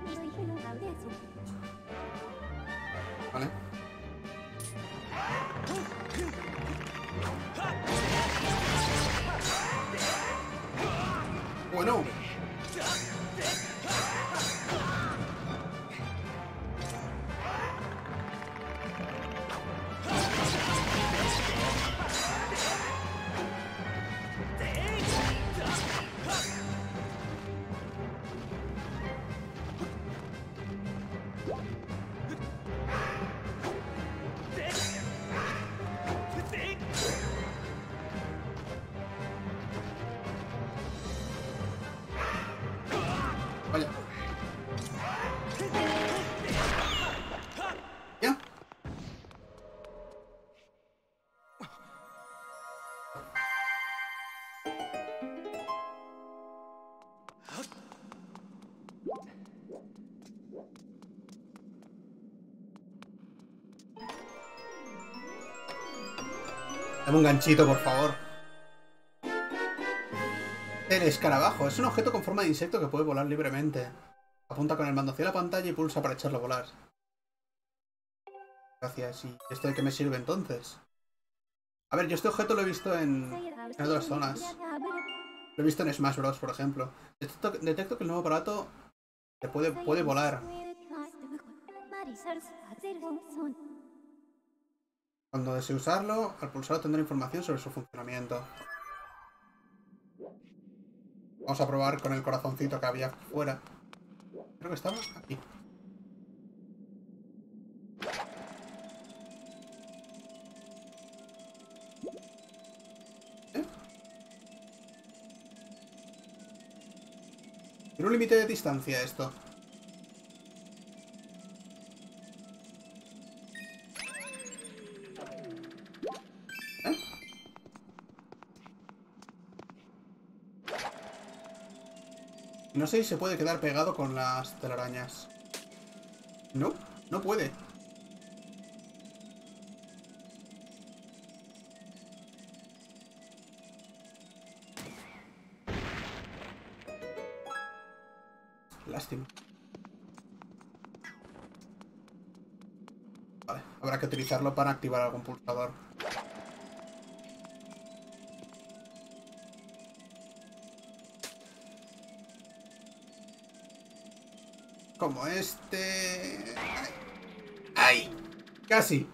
Vale. Bueno. Vaya. ¿Ya? Dame un ganchito, por favor. El escarabajo es un objeto con forma de insecto que puede volar libremente. Apunta con el mando hacia la pantalla y pulsa para echarlo a volar. Gracias. ¿Y esto de qué me sirve entonces? A ver, yo este objeto lo he visto en, en otras zonas. Lo he visto en Smash Bros, por ejemplo. Detecto, detecto que el nuevo aparato se puede, puede volar. Cuando desee usarlo, al pulsarlo tendrá información sobre su funcionamiento. Vamos a probar con el corazoncito que había fuera. Creo que estaba aquí. ¿Eh? Tiene un límite de distancia esto. ¿Eh? No sé si se puede quedar pegado con las telarañas. No, no puede. Lástima. Vale, habrá que utilizarlo para activar algún pulsador. Como este... ¡Ay! ¡Casi!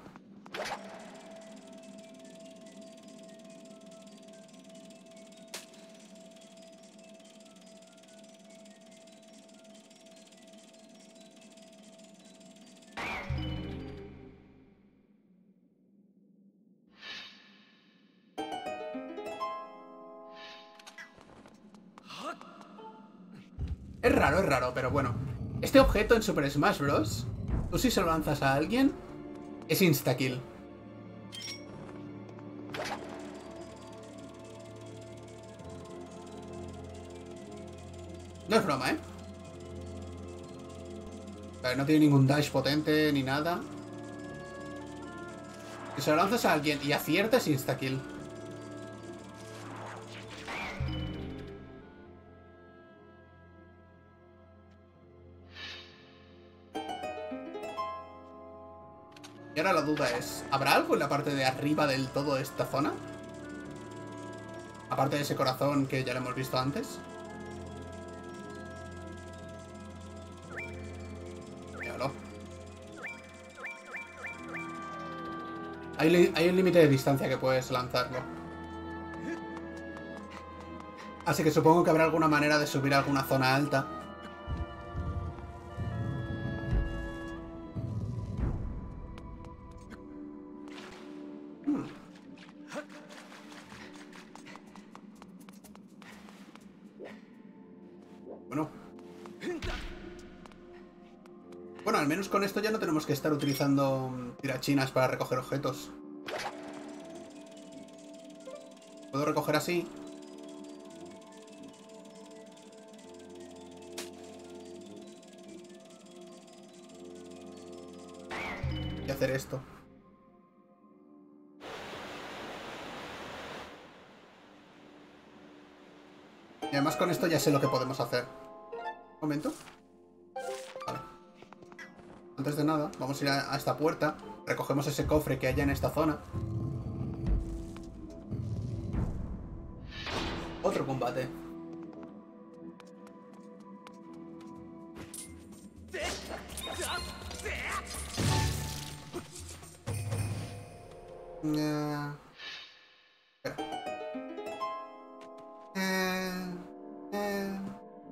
Es raro, es raro, pero bueno. Este objeto en Super Smash Bros, tú si se lo lanzas a alguien, es insta-kill. No es broma, ¿eh? Vale, no tiene ningún dash potente ni nada. Si se lo lanzas a alguien y acierta, es insta-kill. Y ahora la duda es, ¿habrá algo en la parte de arriba del todo de esta zona? Aparte de ese corazón que ya lo hemos visto antes. Míralo. Hay, hay un límite de distancia que puedes lanzarlo. Así que supongo que habrá alguna manera de subir a alguna zona alta. Hmm. Bueno. Bueno, al menos con esto ya no tenemos que estar utilizando tirachinas para recoger objetos. Puedo recoger así. Y hacer esto. Y además con esto ya sé lo que podemos hacer. Un momento. Vale. Antes de nada, vamos a ir a, a esta puerta. Recogemos ese cofre que hay en esta zona. Otro combate. Uh, espera. Uh, uh.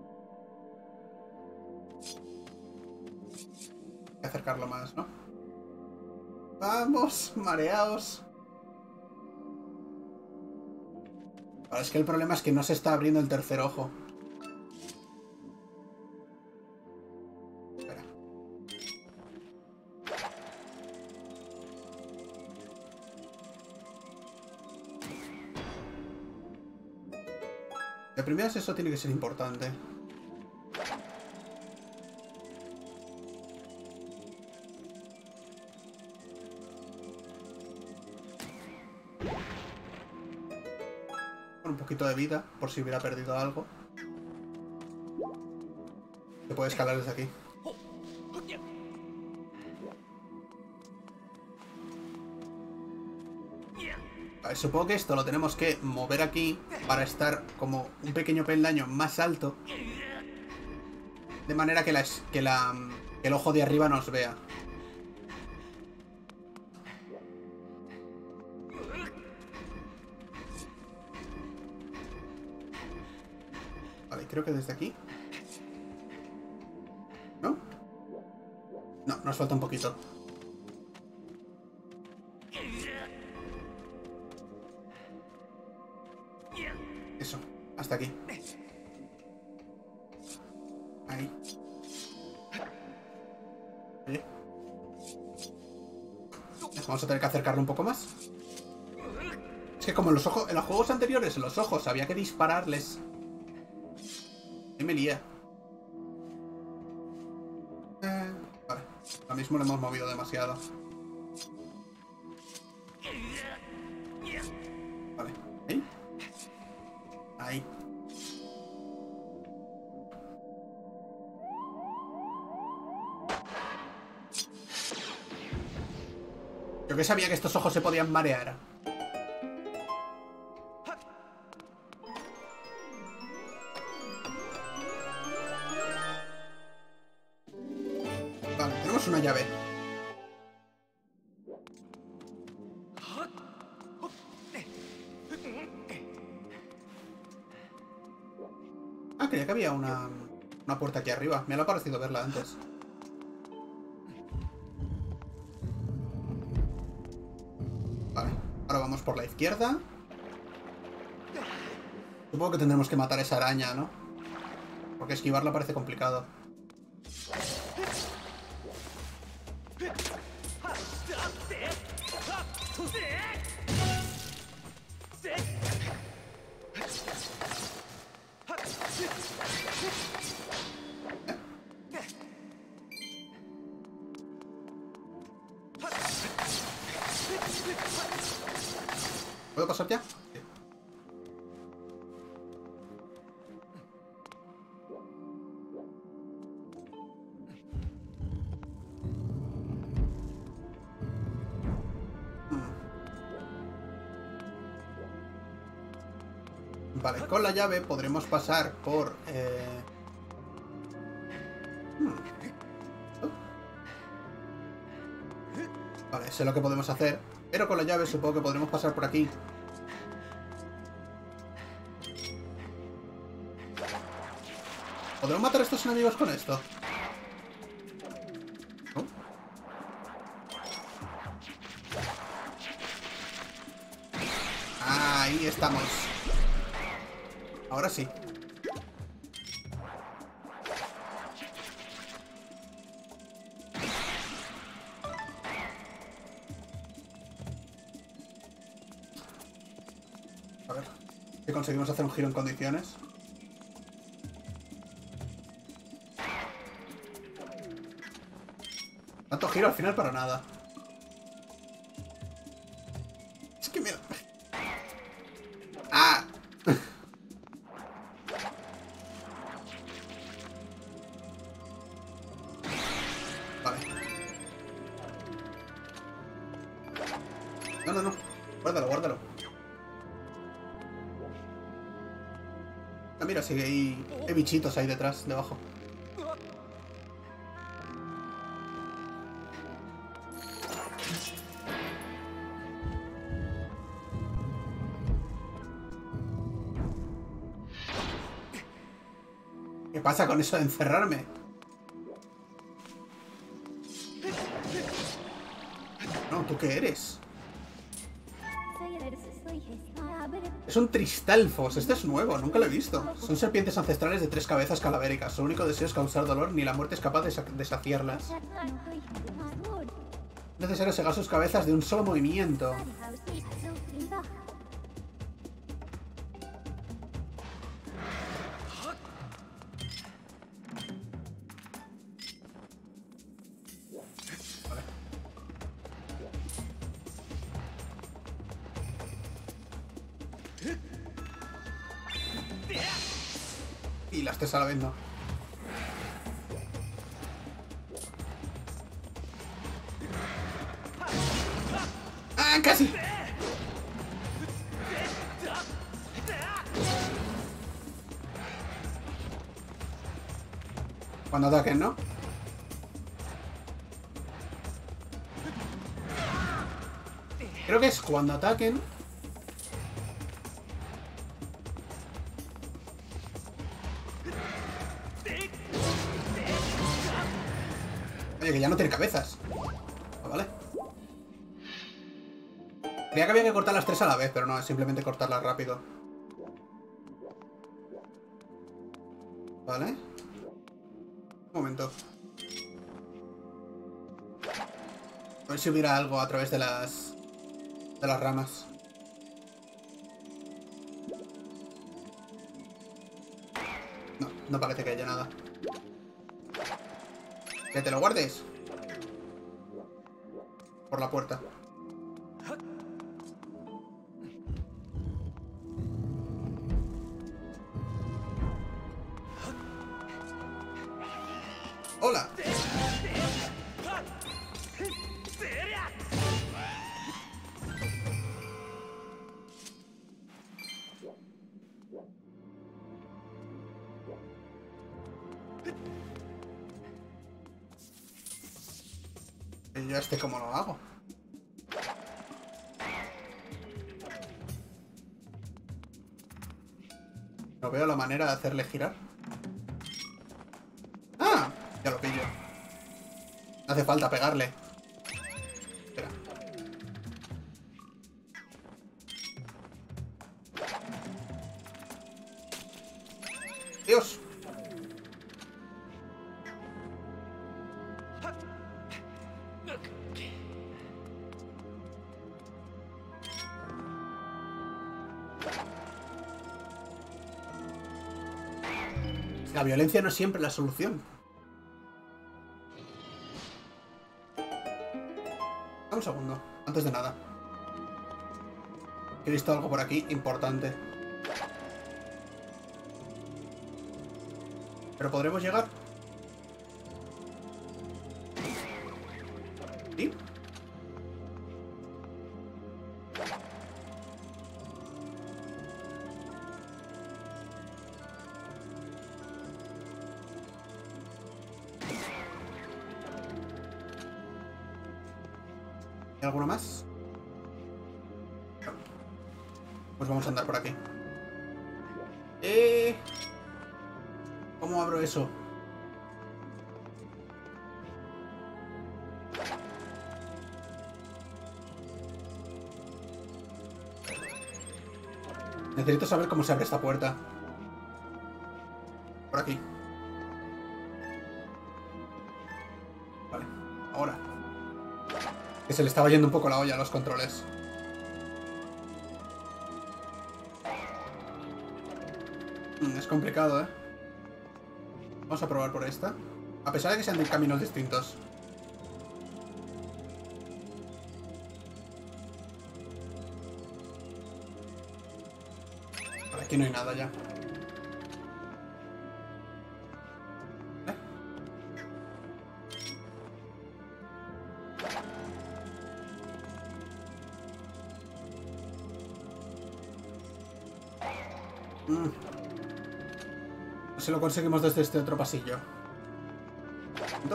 Hay que acercarlo más, ¿no? Vamos, mareaos. Ahora es que el problema es que no se está abriendo el tercer ojo. Espera. De primeras eso tiene que ser importante. Un poquito de vida, por si hubiera perdido algo. Se puede escalar desde aquí. Vale, supongo que esto lo tenemos que mover aquí para estar como un pequeño peldaño más alto. De manera que, la, que, la, que el ojo de arriba nos vea. Vale, creo que desde aquí. ¿No? No, nos falta un poquito. Eso, hasta aquí. Ahí. Oye. Vamos a tener que acercarlo un poco más. Es que como en los ojos, en los juegos anteriores, en los ojos había que dispararles. Y me lía. Eh, vale. Ahora mismo lo hemos movido demasiado. Vale. Ahí. Ahí. Yo que sabía que estos ojos se podían marear. Vale, tenemos una llave. Ah, creía que había una, una puerta aquí arriba. Me ha parecido verla antes. Vale, ahora vamos por la izquierda. Supongo que tendremos que matar a esa araña, ¿no? Porque esquivarla parece complicado. ¿Puedo pasar ya? Sí. Vale, con la llave podremos pasar por... Eh... Hmm. Oh. Vale, sé lo que podemos hacer. Pero con la llave supongo que podremos pasar por aquí. ¿Podremos matar a estos enemigos con esto? ¿No? Ahí estamos. Ahora sí. A ver si conseguimos hacer un giro en condiciones. Tanto giro al final para nada. Es que mira... ¡Ah! Vale. No, no, no. Guárdalo, guárdalo. Ah, mira, sigue ahí. Hay bichitos ahí detrás, debajo. ¿Qué pasa con eso de encerrarme? No, ¿tú qué eres? Es un Tristalfos. Este es nuevo, nunca lo he visto. Son serpientes ancestrales de tres cabezas calavéricas. Su único deseo es causar dolor, ni la muerte es capaz de, sa de saciarlas. Es necesario segar sus cabezas de un solo movimiento. Y las tres a la vez no. ¡Ah, casi! Cuando ataquen, ¿no? Creo que es cuando ataquen. Oye, que ya no tiene cabezas. Ah, vale. Creía que había que cortar las tres a la vez, pero no, es simplemente cortarlas rápido. Vale. Un momento. A ver si hubiera algo a través de las... de las ramas. No, no parece que haya nada. Que te lo guardes. Por la puerta. ¡Hola! ¿Y yo este cómo lo hago? No veo la manera de hacerle girar. ¡Ah! Ya lo pillo. No hace falta pegarle. Espera. ¡Dios! La violencia no es siempre la solución. Un segundo, antes de nada. He visto algo por aquí importante. ¿Pero podremos llegar? ¿Sí? ¿Hay alguna más? Pues vamos a andar por aquí. Eh... ¿Cómo abro eso? Necesito saber cómo se abre esta puerta. Por aquí. Vale, ahora. Que se le estaba yendo un poco la olla a los controles. Es complicado, ¿eh? Vamos a probar por esta. A pesar de que sean de caminos distintos. Por aquí no hay nada ya. ¿Eh? Mm. Si lo conseguimos desde este otro pasillo. ¿No?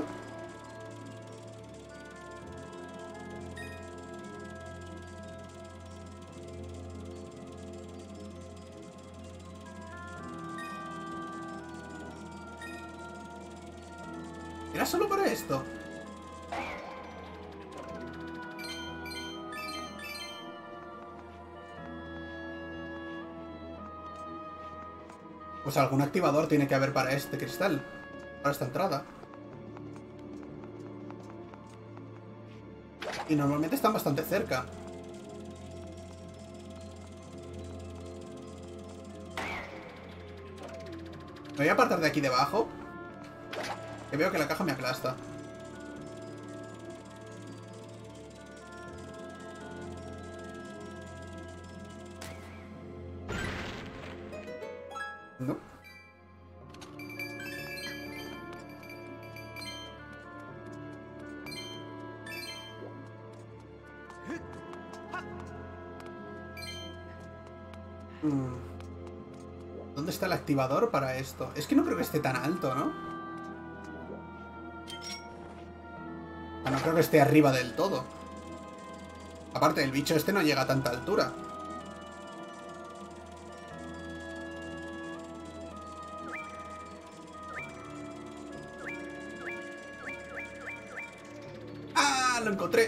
¿Era solo para esto? Pues algún activador tiene que haber para este cristal. Para esta entrada. Y normalmente están bastante cerca. Me voy a apartar de aquí debajo. Que veo que la caja me aplasta. No. Mm. ¿Dónde está el activador para esto? Es que no creo que esté tan alto, ¿no? Ah, no creo que esté arriba del todo. Aparte, el bicho este no llega a tanta altura. ¡Ah! Lo encontré.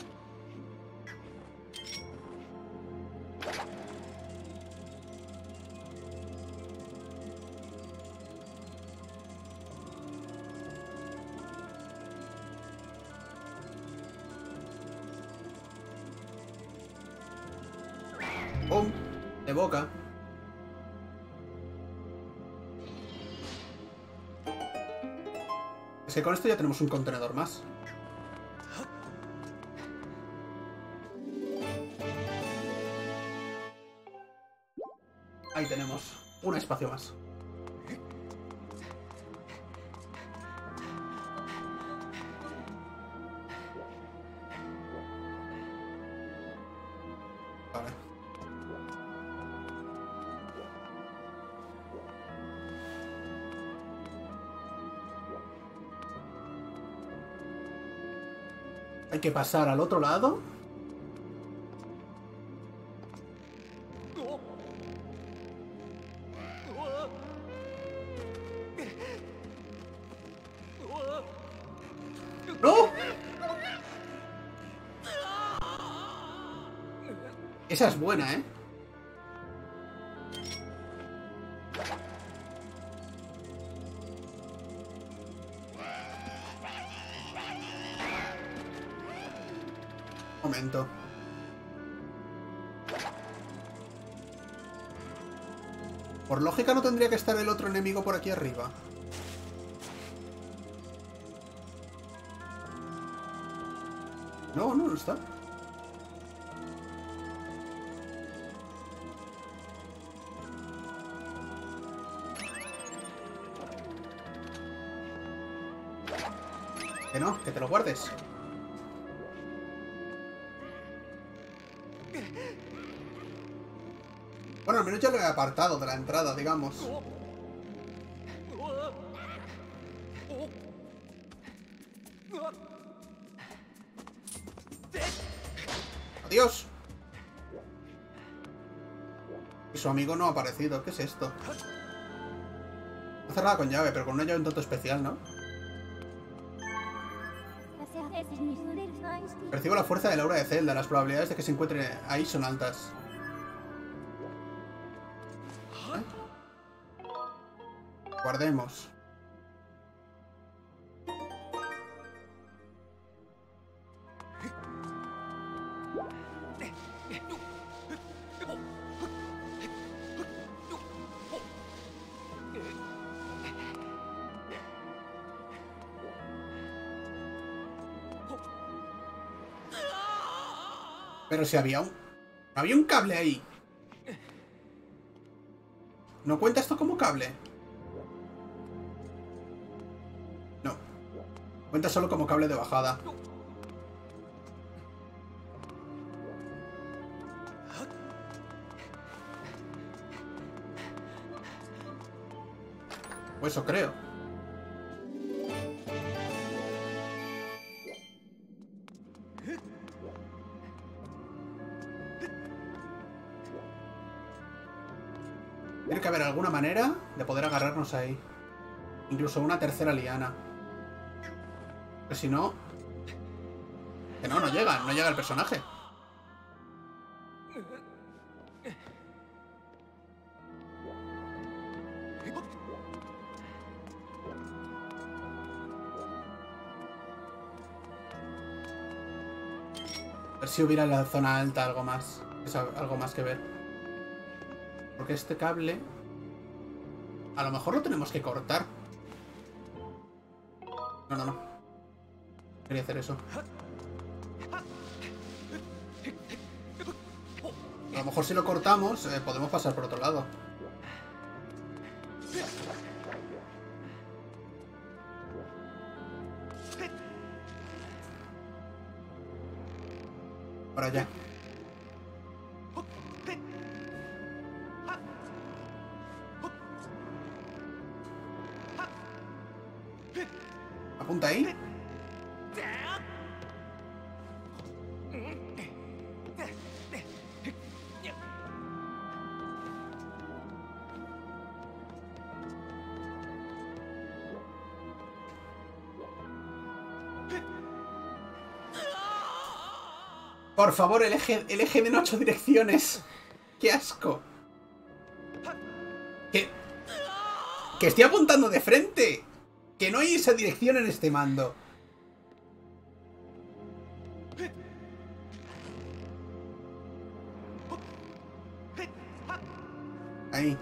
¡Pum! De boca. Es que con esto ya tenemos un contenedor más. Ahí tenemos un espacio más. Vale. Hay que pasar al otro lado. ¡No! Esa es buena, ¿eh? Momento. Por lógica no tendría que estar el otro enemigo por aquí arriba. No, no, no está. Que no, que te lo guardes. Bueno, al menos ya lo he apartado de la entrada, digamos. ¡Adiós! Y su amigo no ha aparecido. ¿Qué es esto? Está cerrada con llave, pero con una llave un tanto especial, ¿no? Percibo la fuerza del aura de Zelda. Las probabilidades de que se encuentre ahí son altas. ¿Eh? Guardemos. Pero si había un... Había un cable ahí. ¿No cuenta esto como cable? No. Cuenta solo como cable de bajada. Pues eso creo. Tiene que haber alguna manera de poder agarrarnos ahí. Incluso una tercera liana. Porque si no... Que no, no llega. No llega el personaje. A ver si hubiera en la zona alta algo más. Algo más que ver. Porque este cable... A lo mejor lo tenemos que cortar. No, no, no. Quería hacer eso. A lo mejor si lo cortamos, eh, podemos pasar por otro lado. Para allá. Apunta ahí. Por favor, el eje, el eje de en ocho direcciones. ¡Qué asco! Que, que estoy apuntando de frente. Que no hay esa dirección en este mando. Ahí.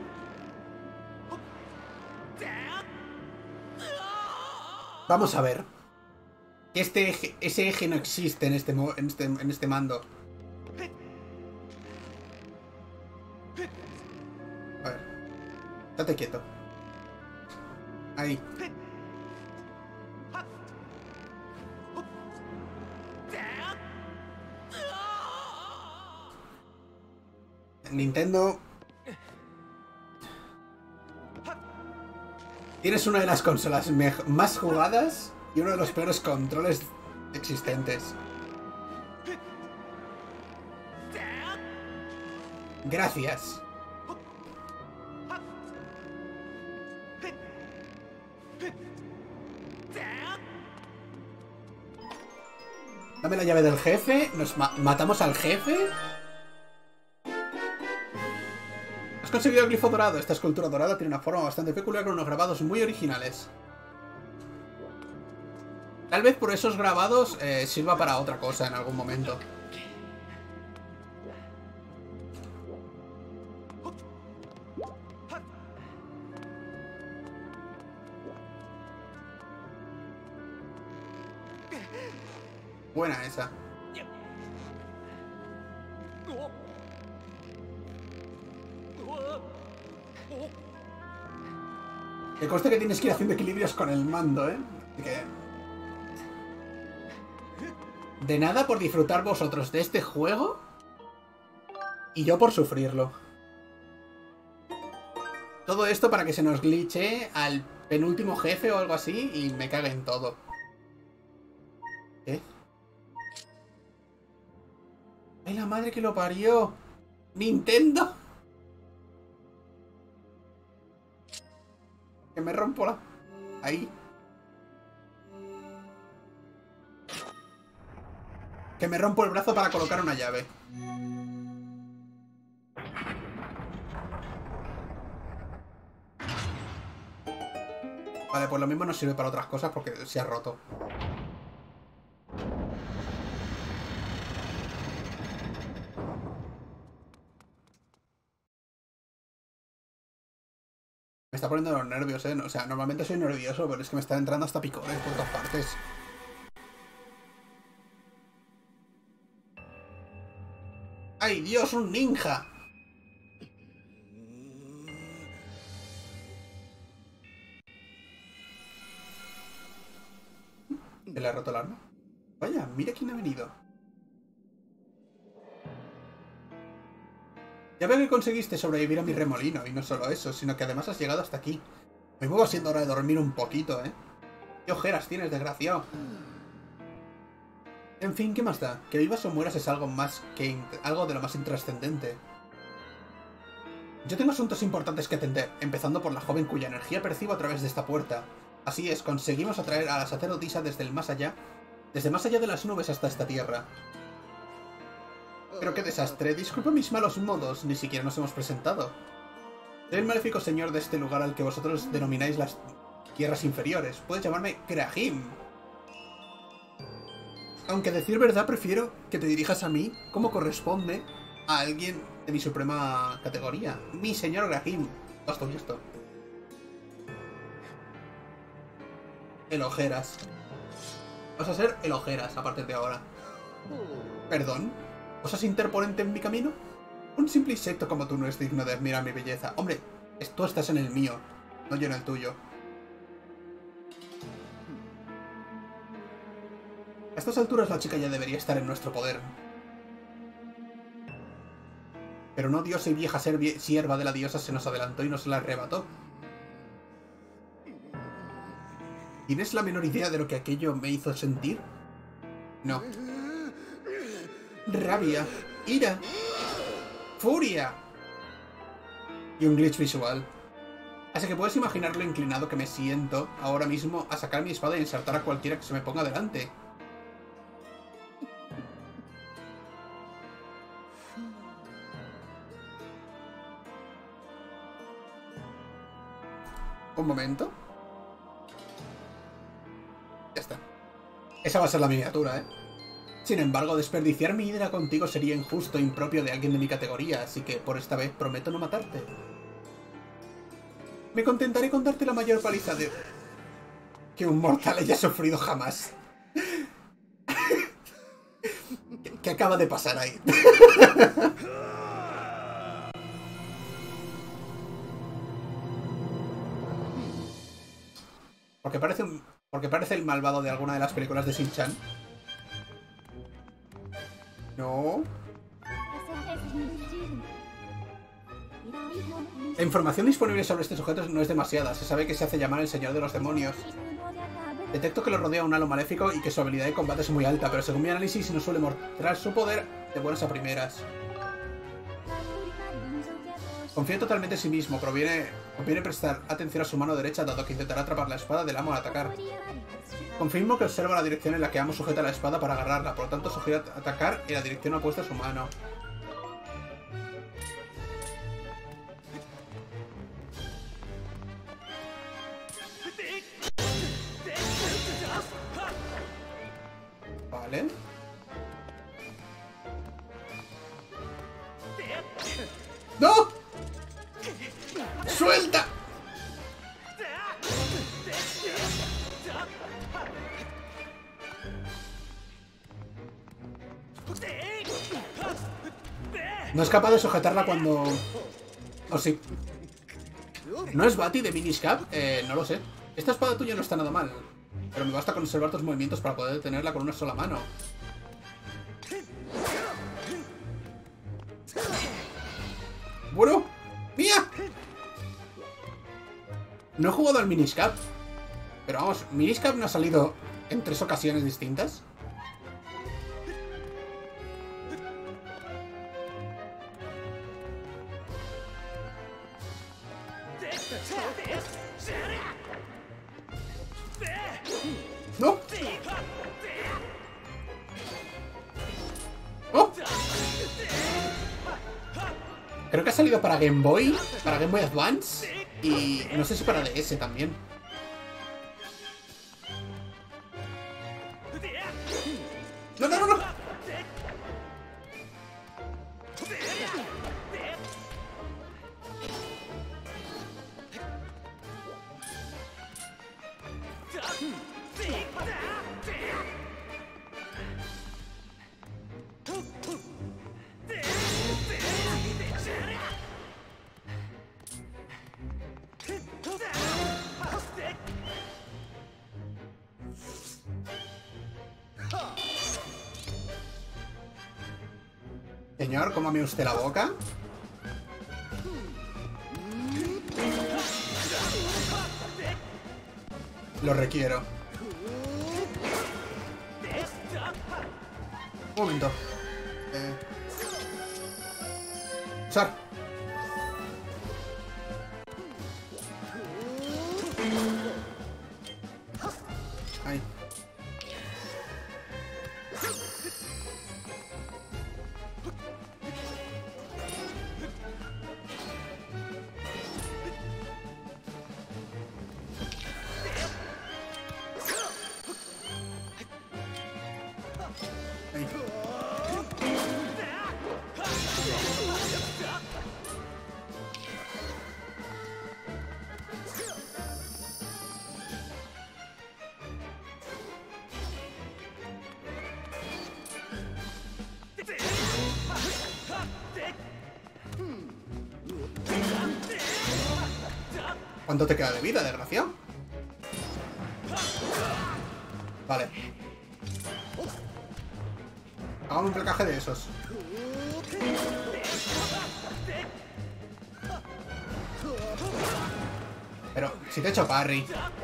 Vamos a ver. Este eje, ese eje no existe en este, en este, en este mando. A ver. Estate quieto. Ahí. Nintendo. Tienes una de las consolas más jugadas y uno de los peores controles existentes. Gracias. Dame la llave del jefe. Nos ma matamos al jefe. Has conseguido el glifo dorado. Esta escultura dorada tiene una forma bastante peculiar con unos grabados muy originales. Tal vez por esos grabados eh, sirva para otra cosa en algún momento. Buena esa. Que conste que tienes que ir haciendo equilibrios con el mando, ¿eh? Así que... De nada por disfrutar vosotros de este juego y yo por sufrirlo. Todo esto para que se nos glitche al penúltimo jefe o algo así y me cague en todo. ¿Qué? ¡Ay, la madre que lo parió! ¡Nintendo! Que me rompo la... Ahí. Que me rompo el brazo para colocar una llave. Vale, pues lo mismo nos sirve para otras cosas porque se ha roto. Me está poniendo los nervios, ¿eh? O sea, normalmente soy nervioso, pero es que me están entrando hasta picores por todas partes. ¡Ay, Dios! ¡Un ninja! ¿Le ha roto el arma? Vaya, mira quién ha venido. Ya veo que conseguiste sobrevivir a mi remolino, y no solo eso, sino que además has llegado hasta aquí. Me muevo siendo hora de dormir un poquito, ¿eh? ¿Qué ojeras tienes, desgraciado? En fin, ¿qué más da? Que vivas o mueras es algo más que... algo de lo más intrascendente. Yo tengo asuntos importantes que atender, empezando por la joven cuya energía percibo a través de esta puerta. Así es, conseguimos atraer a la sacerdotisa desde el más allá, desde más allá de las nubes hasta esta tierra. Pero qué desastre, disculpa mis malos modos, ni siquiera nos hemos presentado. Soy el maléfico señor de este lugar al que vosotros denomináis las tierras inferiores. Puedes llamarme Grahim. Aunque decir verdad prefiero que te dirijas a mí como corresponde a alguien de mi suprema categoría. Mi señor Grahim. Basta y esto. El Ojeras. Vas a ser el Ojeras a partir de ahora. ¿Perdón? ¿Osas interponente en mi camino? Un simple insecto como tú no es digno de admirar mi belleza. Hombre, tú estás en el mío, no yo en el tuyo. A estas alturas la chica ya debería estar en nuestro poder. Pero no diosa y vieja sierva de la diosa se nos adelantó y nos la arrebató. ¿Tienes la menor idea de lo que aquello me hizo sentir? No. Rabia, ira, furia y un glitch visual. Así que puedes imaginar lo inclinado que me siento ahora mismo a sacar mi espada y ensartar a cualquiera que se me ponga delante. Un momento. Ya está. Esa va a ser la miniatura, ¿eh? Sin embargo, desperdiciar mi hidra contigo sería injusto e impropio de alguien de mi categoría, así que por esta vez prometo no matarte. Me contentaré con darte la mayor paliza de... que un mortal haya sufrido jamás. ¿Qué, ¿Qué acaba de pasar ahí? Porque parece un... porque parece el malvado de alguna de las películas de Shin-Chan. No. La información disponible sobre este sujeto no es demasiada. Se sabe que se hace llamar el Señor de los Demonios. Detecto que lo rodea un halo maléfico y que su habilidad de combate es muy alta, pero según mi análisis no suele mostrar su poder de buenas a primeras. Confía totalmente en sí mismo. Proviene, conviene prestar atención a su mano derecha, dado que intentará atrapar la espada del amo al atacar. Confirmo que observa la dirección en la que amo sujeta la espada para agarrarla, por lo tanto sugiere atacar en la dirección opuesta a su mano. Vale. ¡No! ¡Suelta! No es capaz de sujetarla cuando... Oh, sí. ¿No es Bati de Minish Cap? Eh, no lo sé. Esta espada tuya no está nada mal, pero me basta con observar tus movimientos para poder detenerla con una sola mano. Bueno, ¡mía! No he jugado al Minish Cap, pero vamos, Minish Cap no ha salido en tres ocasiones distintas. ¡No! ¡Oh! Creo que ha salido para Game Boy, para Game Boy Advance y no sé si para D S también. ¡No, no, no, no! Señor, cómame usted la boca. Lo requiero. Un momento. Eh... Usar. Ahí. ¿Cuánto te queda de vida, desgraciado? Vale. Hagamos un placaje de esos. Pero, si te he hecho parry.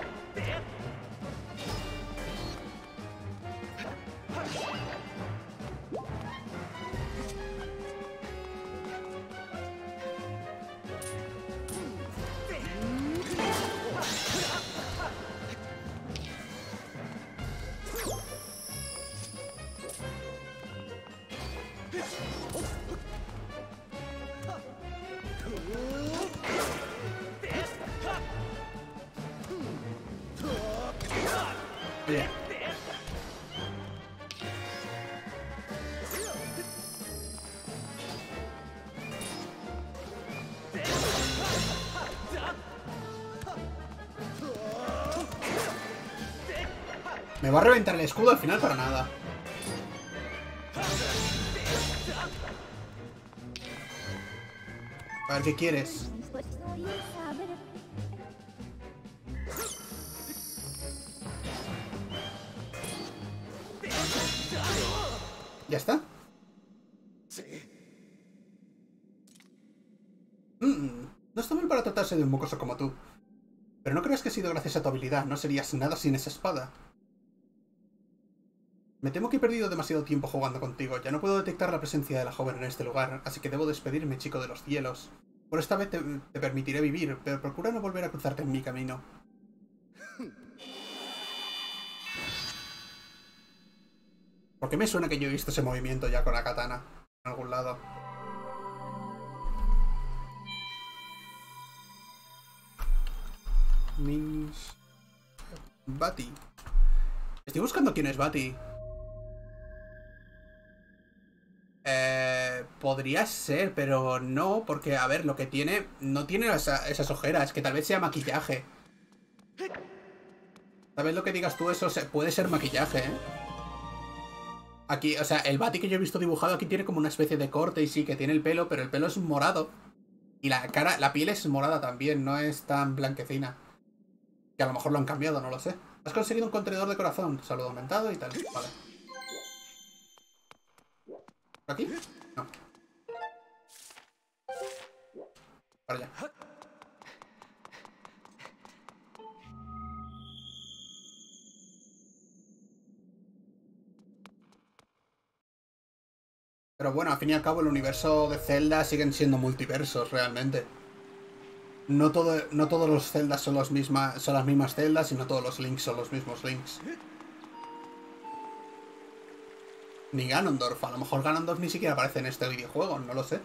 Oye. Me va a reventar el escudo al final para nada. A ver, ¿qué quieres? ¿Ya está? Sí. Mm, no está mal para tratarse de un mocoso como tú. Pero no creas que ha sido gracias a tu habilidad. No serías nada sin esa espada. Me temo que he perdido demasiado tiempo jugando contigo. Ya no puedo detectar la presencia de la joven en este lugar, así que debo despedirme, chico de los cielos. Por esta vez te, te permitiré vivir, pero procura no volver a cruzarte en mi camino. ¿Por qué me suena que yo he visto ese movimiento ya con la katana en algún lado? Mis... Bati. Estoy buscando quién es Bati. Eh, podría ser, pero no, porque, a ver, lo que tiene... No tiene esa, esas ojeras, que tal vez sea maquillaje. Tal vez lo que digas tú, eso se, puede ser maquillaje, ¿eh? Aquí, o sea, el Bati que yo he visto dibujado aquí tiene como una especie de corte y sí, que tiene el pelo, pero el pelo es morado. Y la cara, la piel es morada también, no es tan blanquecina. Que a lo mejor lo han cambiado, no lo sé. Has conseguido un contenedor de corazón, salud aumentado y tal. Vale. ¿Por aquí? No. Para allá. Pero bueno, al fin y al cabo el universo de Zelda siguen siendo multiversos realmente. No, todo, no todos los Zeldas son, los misma, son las mismas Zeldas y no todos los Links son los mismos Links. Ni Ganondorf. A lo mejor Ganondorf ni siquiera aparece en este videojuego, no lo sé.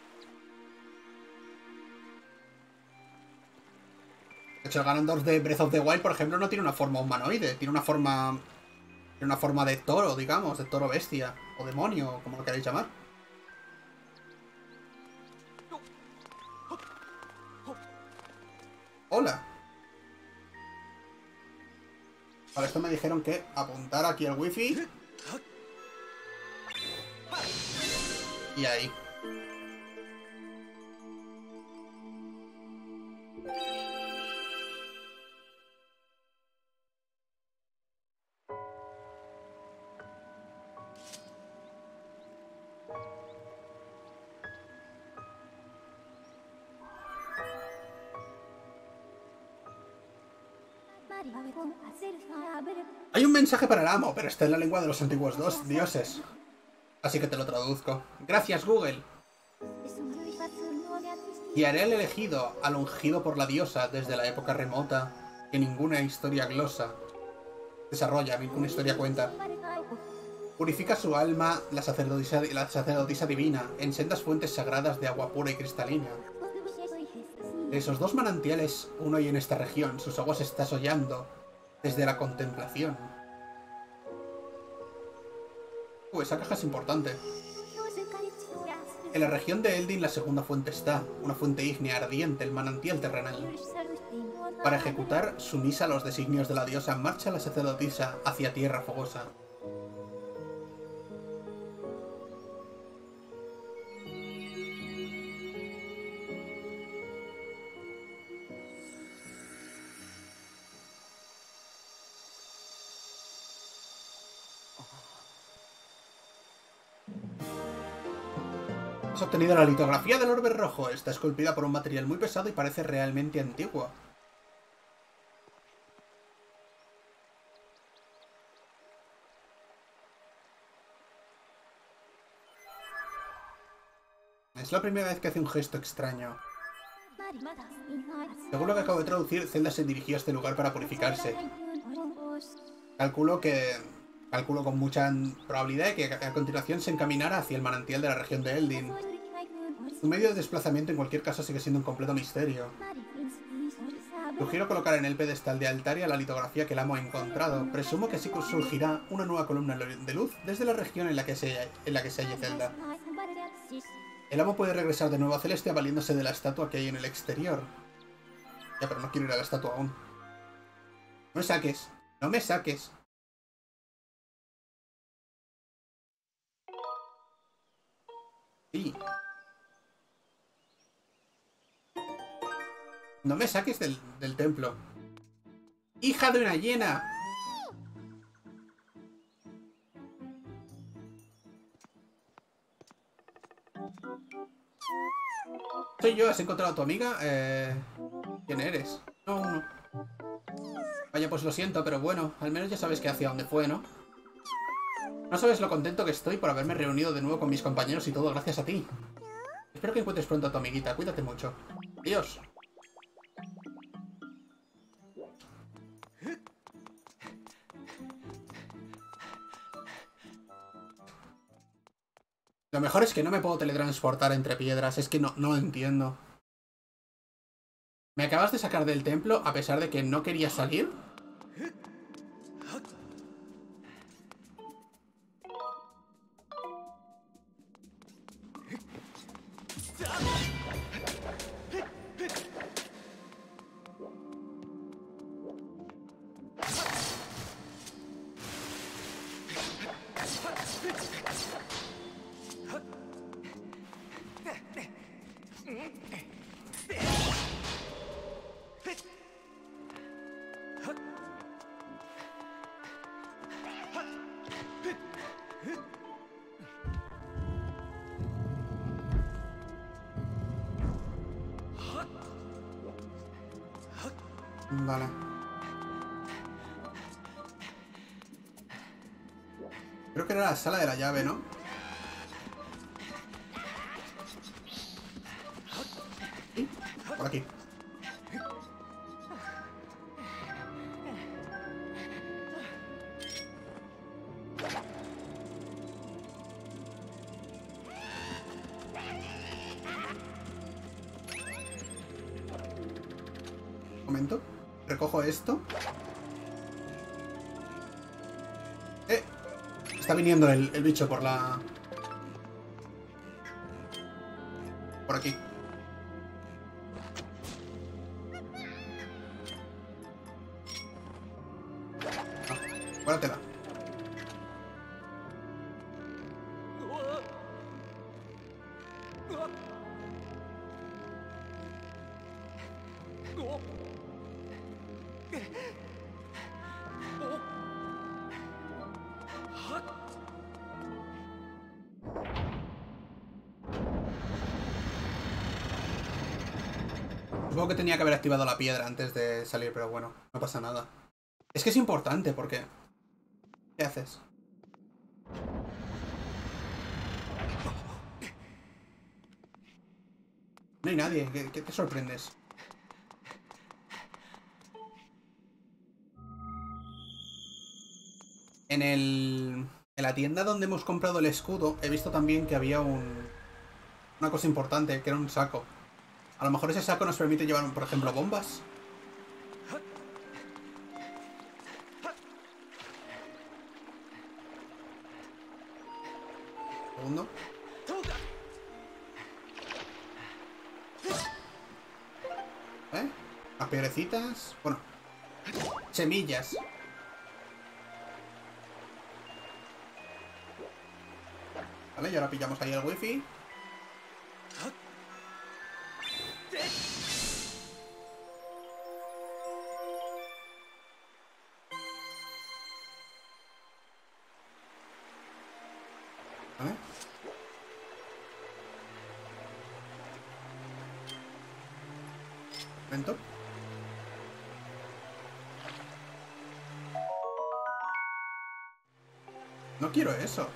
De hecho, el Ganondorf de Breath of the Wild, por ejemplo, no tiene una forma humanoide. Tiene una forma... Tiene una forma de toro, digamos. De toro bestia. O demonio, como lo queráis llamar. Hola. Para esto me dijeron que apuntar aquí al wifi. Y ahí. Hay un mensaje para el amo, pero está en la lengua de los antiguos dos dioses. Así que te lo traduzco. Gracias, Google. Guiaré al elegido, al ungido por la diosa desde la época remota, que ninguna historia glosa desarrolla, ninguna historia cuenta. Purifica su alma la sacerdotisa, la sacerdotisa divina en sendas fuentes sagradas de agua pura y cristalina. De esos dos manantiales, uno hay en esta región, sus aguas está sollando desde la contemplación. Uh, esa caja es importante. En la región de Eldin la segunda fuente está, una fuente ígnea ardiente, el manantial terrenal. Para ejecutar sumisa los designios de la diosa, marcha la sacerdotisa hacia tierra fogosa. Has obtenido la litografía del orbe rojo. Está esculpida por un material muy pesado y parece realmente antigua. Es la primera vez que hace un gesto extraño. Según lo que acabo de traducir, Zelda se dirigió a este lugar para purificarse. Calculo que... Calculo con mucha probabilidad que a continuación se encaminara hacia el manantial de la región de Eldin. Su medio de desplazamiento en cualquier caso sigue siendo un completo misterio. Sugiero colocar en el pedestal de Altaria la litografía que el amo ha encontrado. Presumo que así surgirá una nueva columna de luz desde la región en la que se, en la que se halle Zelda. El amo puede regresar de nuevo a Celestia valiéndose de la estatua que hay en el exterior. Ya, pero no quiero ir a la estatua aún. No me saques. No me saques. Sí. No me saques del, del templo. ¡Hija de una hiena! Soy yo, ¿has encontrado a tu amiga? Eh... ¿Quién eres? No, no. Vaya, pues lo siento, pero bueno, al menos ya sabes que hacia dónde fue, ¿no? No sabes lo contento que estoy por haberme reunido de nuevo con mis compañeros y todo gracias a ti. Espero que encuentres pronto a tu amiguita, cuídate mucho. Adiós. Lo mejor es que no me puedo teletransportar entre piedras, es que no, no lo entiendo. ¿Me acabas de sacar del templo a pesar de que no quería salir? Vale. Creo que era la sala de la llave, ¿no? ¿Sí? Por aquí. momento. Recojo esto. Eh. Está viniendo el, el bicho por la... Por aquí. No, guárdatela. Supongo que tenía que haber activado la piedra antes de salir, pero bueno, no pasa nada. Es que es importante porque... ¿Qué haces? No hay nadie. ¿Qué, qué te sorprendes? En el... En la tienda donde hemos comprado el escudo, he visto también que había un... Una cosa importante, que era un saco. A lo mejor ese saco nos permite llevar, por ejemplo, bombas. Segundo. ¿Eh? Las piedrecitas. Bueno. Semillas. Vale, y ahora pillamos ahí el wifi. Vale. Momento. No quiero eso.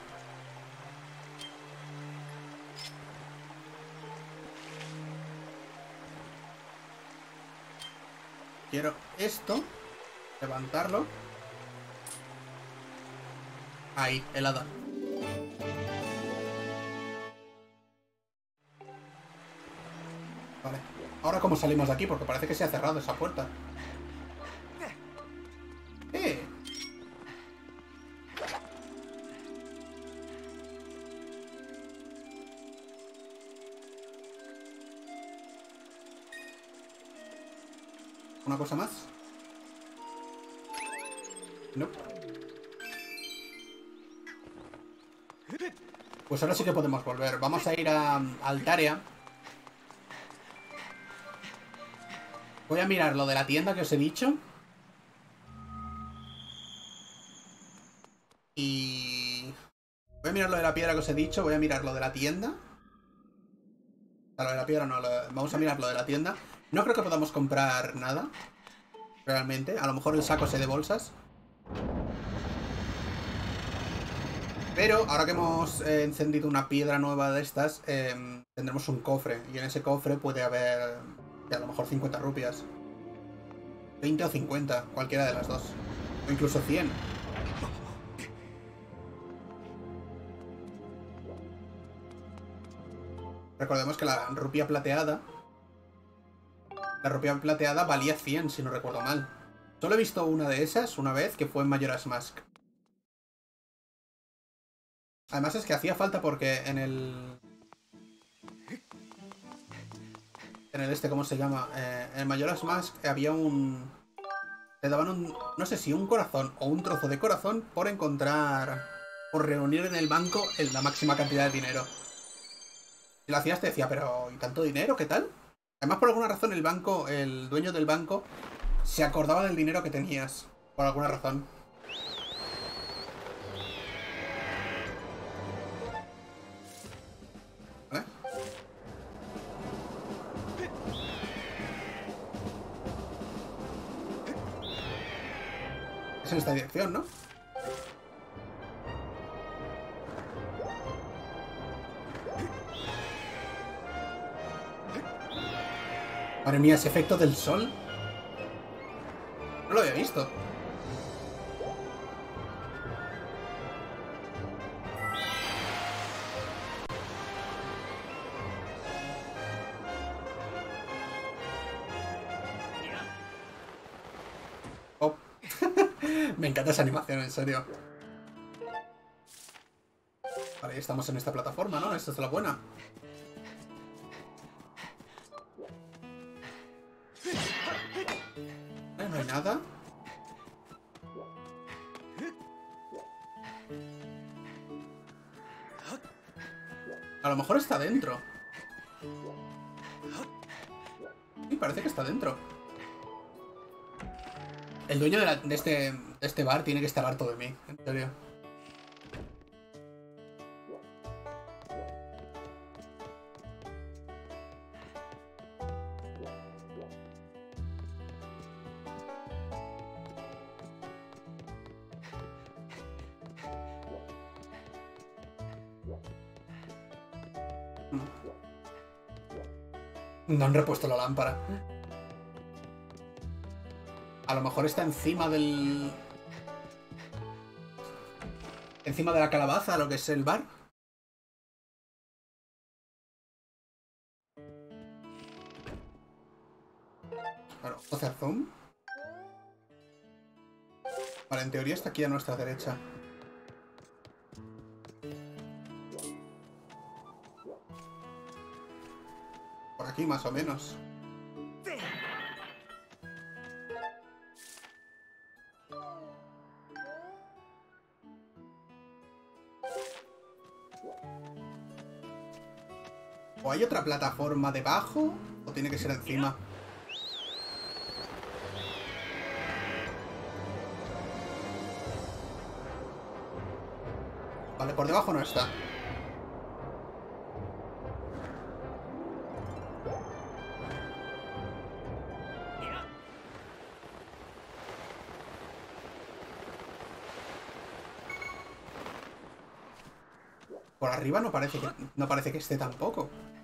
Quiero esto. Levantarlo. Ahí, helada. Vale. Ahora cómo salimos de aquí, porque parece que se ha cerrado esa puerta. ¡Eh! ¿Una cosa más? No. Pues ahora sí que podemos volver. Vamos a ir a, a Altaria. Voy a mirar lo de la tienda que os he dicho. Y... Voy a mirar lo de la piedra que os he dicho. Voy a mirar lo de la tienda. A lo de la piedra no, lo de... vamos a mirar lo de la tienda. No creo que podamos comprar nada. Realmente. A lo mejor el saco se de bolsas. Pero ahora que hemos eh, encendido una piedra nueva de estas, eh, tendremos un cofre. Y en ese cofre puede haber... a lo mejor cincuenta rupias. veinte o cincuenta, cualquiera de las dos. O incluso cien. Recordemos que la rupia plateada... La rupia plateada valía cien, si no recuerdo mal. Solo he visto una de esas una vez, que fue en Majora's Mask. Además es que hacía falta porque en el... En el este, ¿cómo se llama? Eh, en Majora's Mask había un... Te daban un... No sé si un corazón o un trozo de corazón por encontrar... Por reunir en el banco en la máxima cantidad de dinero. Si lo hacías te decía, pero ¿y tanto dinero? ¿Qué tal? Además, por alguna razón, el banco, el dueño del banco, se acordaba del dinero que tenías. Por alguna razón. ¿Vale? Es en esta dirección, ¿no? Madre mía, ese efecto del sol. No lo había visto. Me encanta esa animación, en serio. Vale, estamos en esta plataforma, ¿no? Esta es la buena. Eh, no hay nada. A lo mejor está dentro. Sí, parece que está dentro. El dueño de, la, de, este, de este bar tiene que estar harto de mí, en serio. No han repuesto la lámpara. A lo mejor está encima del... Encima de la calabaza, lo que es el bar. Claro, hacer zoom. Vale, en teoría está aquí a nuestra derecha. Por aquí, más o menos. ¿O hay otra plataforma debajo? ¿O tiene que ser encima? Vale, por debajo no está. Por arriba no parece que, no parece que esté tampoco.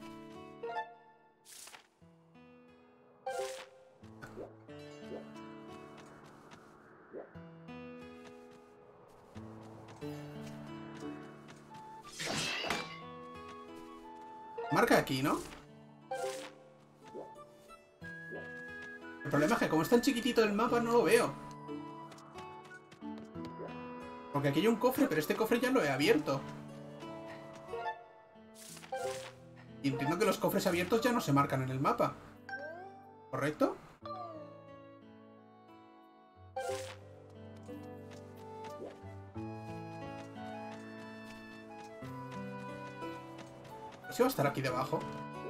Marca aquí, ¿no? El problema es que como es tan chiquitito el mapa no lo veo. Porque aquí hay un cofre, pero este cofre ya lo he abierto. Y entiendo que los cofres abiertos ya no se marcan en el mapa. ¿Correcto? Si va a estar aquí debajo.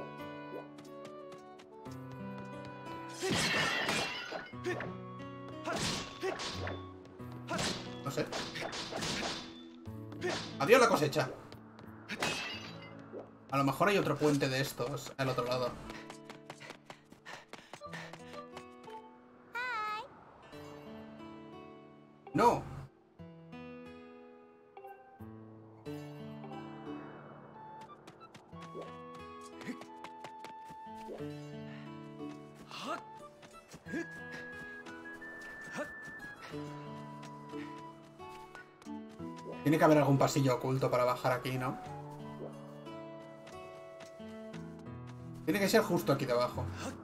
No sé. Adiós la cosecha. A lo mejor hay otro puente de estos al otro lado. No. Tiene que haber algún pasillo oculto para bajar aquí, ¿no? Tiene que ser justo aquí debajo.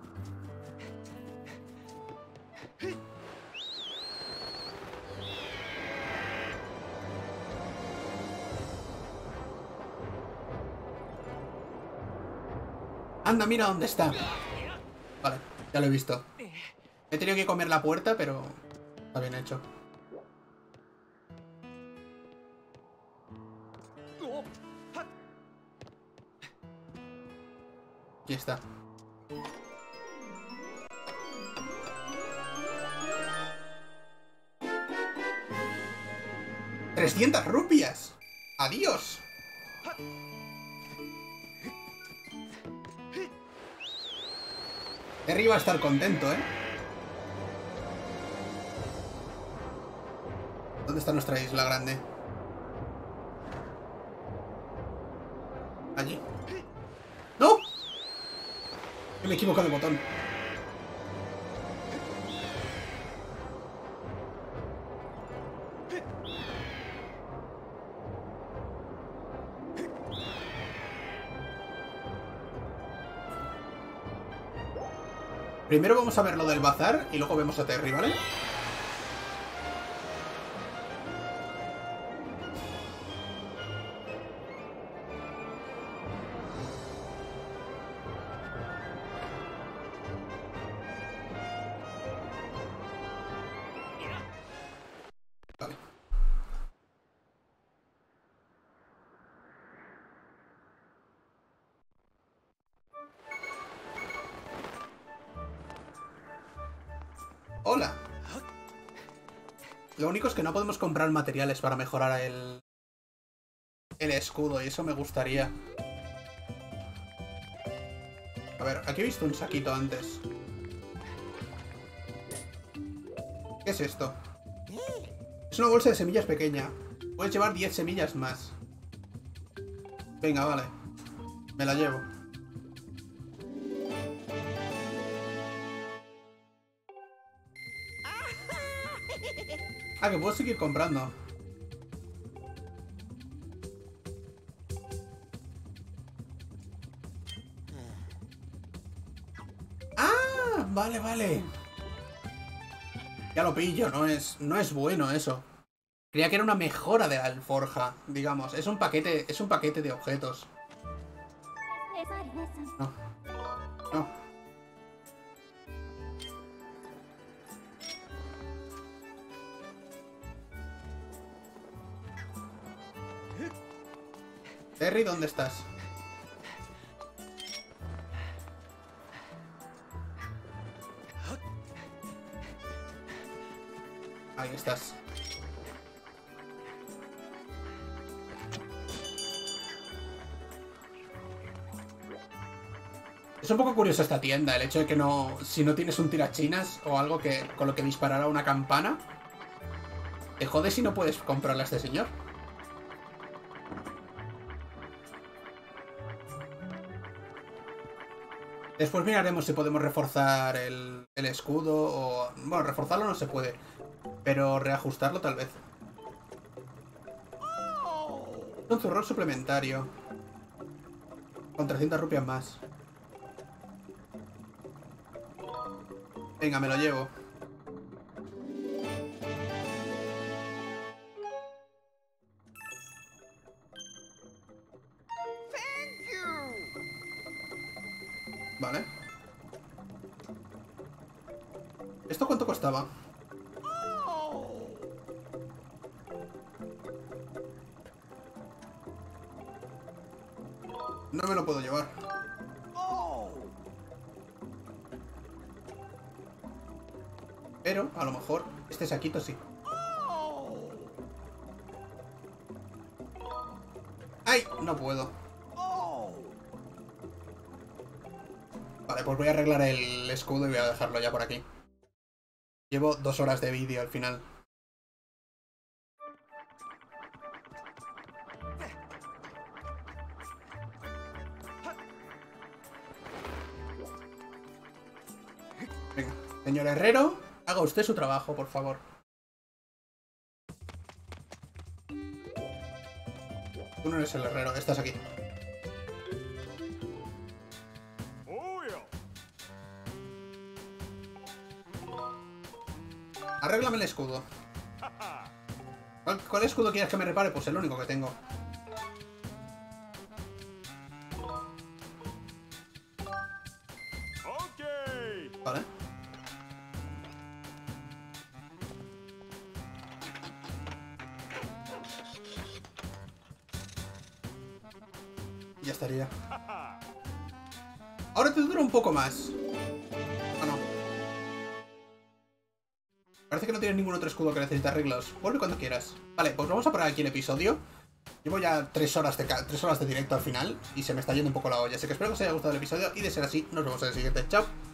Anda, mira dónde está. Vale, ya lo he visto. He tenido que comer la puerta, pero está bien hecho. Aquí está. ¡trescientas rupias! ¡Adiós! Terry va a estar contento, ¿eh? ¿Dónde está nuestra isla grande? Allí. ¡No! Me he equivocado de botón. Primero vamos a ver lo del bazar y luego vemos a Terry, ¿vale? ¡Hola! Lo único es que no podemos comprar materiales para mejorar el... el escudo, y eso me gustaría. A ver, aquí he visto un saquito antes. ¿Qué es esto? Es una bolsa de semillas pequeña. Puedes llevar diez semillas más. Venga, vale. Me la llevo. Ah, que puedo seguir comprando. ¡Ah! Vale, vale. Ya lo pillo, no es, no es bueno eso. Creía que era una mejora de la alforja, digamos. Es un paquete, es un paquete de objetos. No. No. Terry, ¿dónde estás? Ahí estás. Es un poco curiosa esta tienda, el hecho de que no... Si no tienes un tirachinas o algo que con lo que disparar a una campana, te jode si no puedes comprarle a este señor. Después miraremos si podemos reforzar el, el escudo o... Bueno, reforzarlo no se puede, pero reajustarlo tal vez. Un zurrón suplementario. Con trescientas rupias más. Venga, me lo llevo. Vale. ¿Esto cuánto costaba? No me lo puedo llevar. Pero, a lo mejor, este saquito sí. ¡Ay! No puedo. Vale, pues voy a arreglar el escudo y voy a dejarlo ya por aquí. Llevo dos horas de vídeo al final. Venga, señor herrero, haga usted su trabajo, por favor. Tú no eres el herrero, estás aquí. Arréglame el escudo. ¿Cuál, ¿Cuál escudo quieres que me repare? Pues el único que tengo. Vale. Ya estaría. Ahora te dura un poco más. Ah, no. Parece que no tienes ningún otro escudo que necesite arreglos. Vuelve cuando quieras. Vale, pues vamos a parar aquí el episodio. Llevo ya tres horas de, tres horas de directo al final y se me está yendo un poco la olla. Así que espero que os haya gustado el episodio y de ser así, nos vemos en el siguiente. ¡Chao!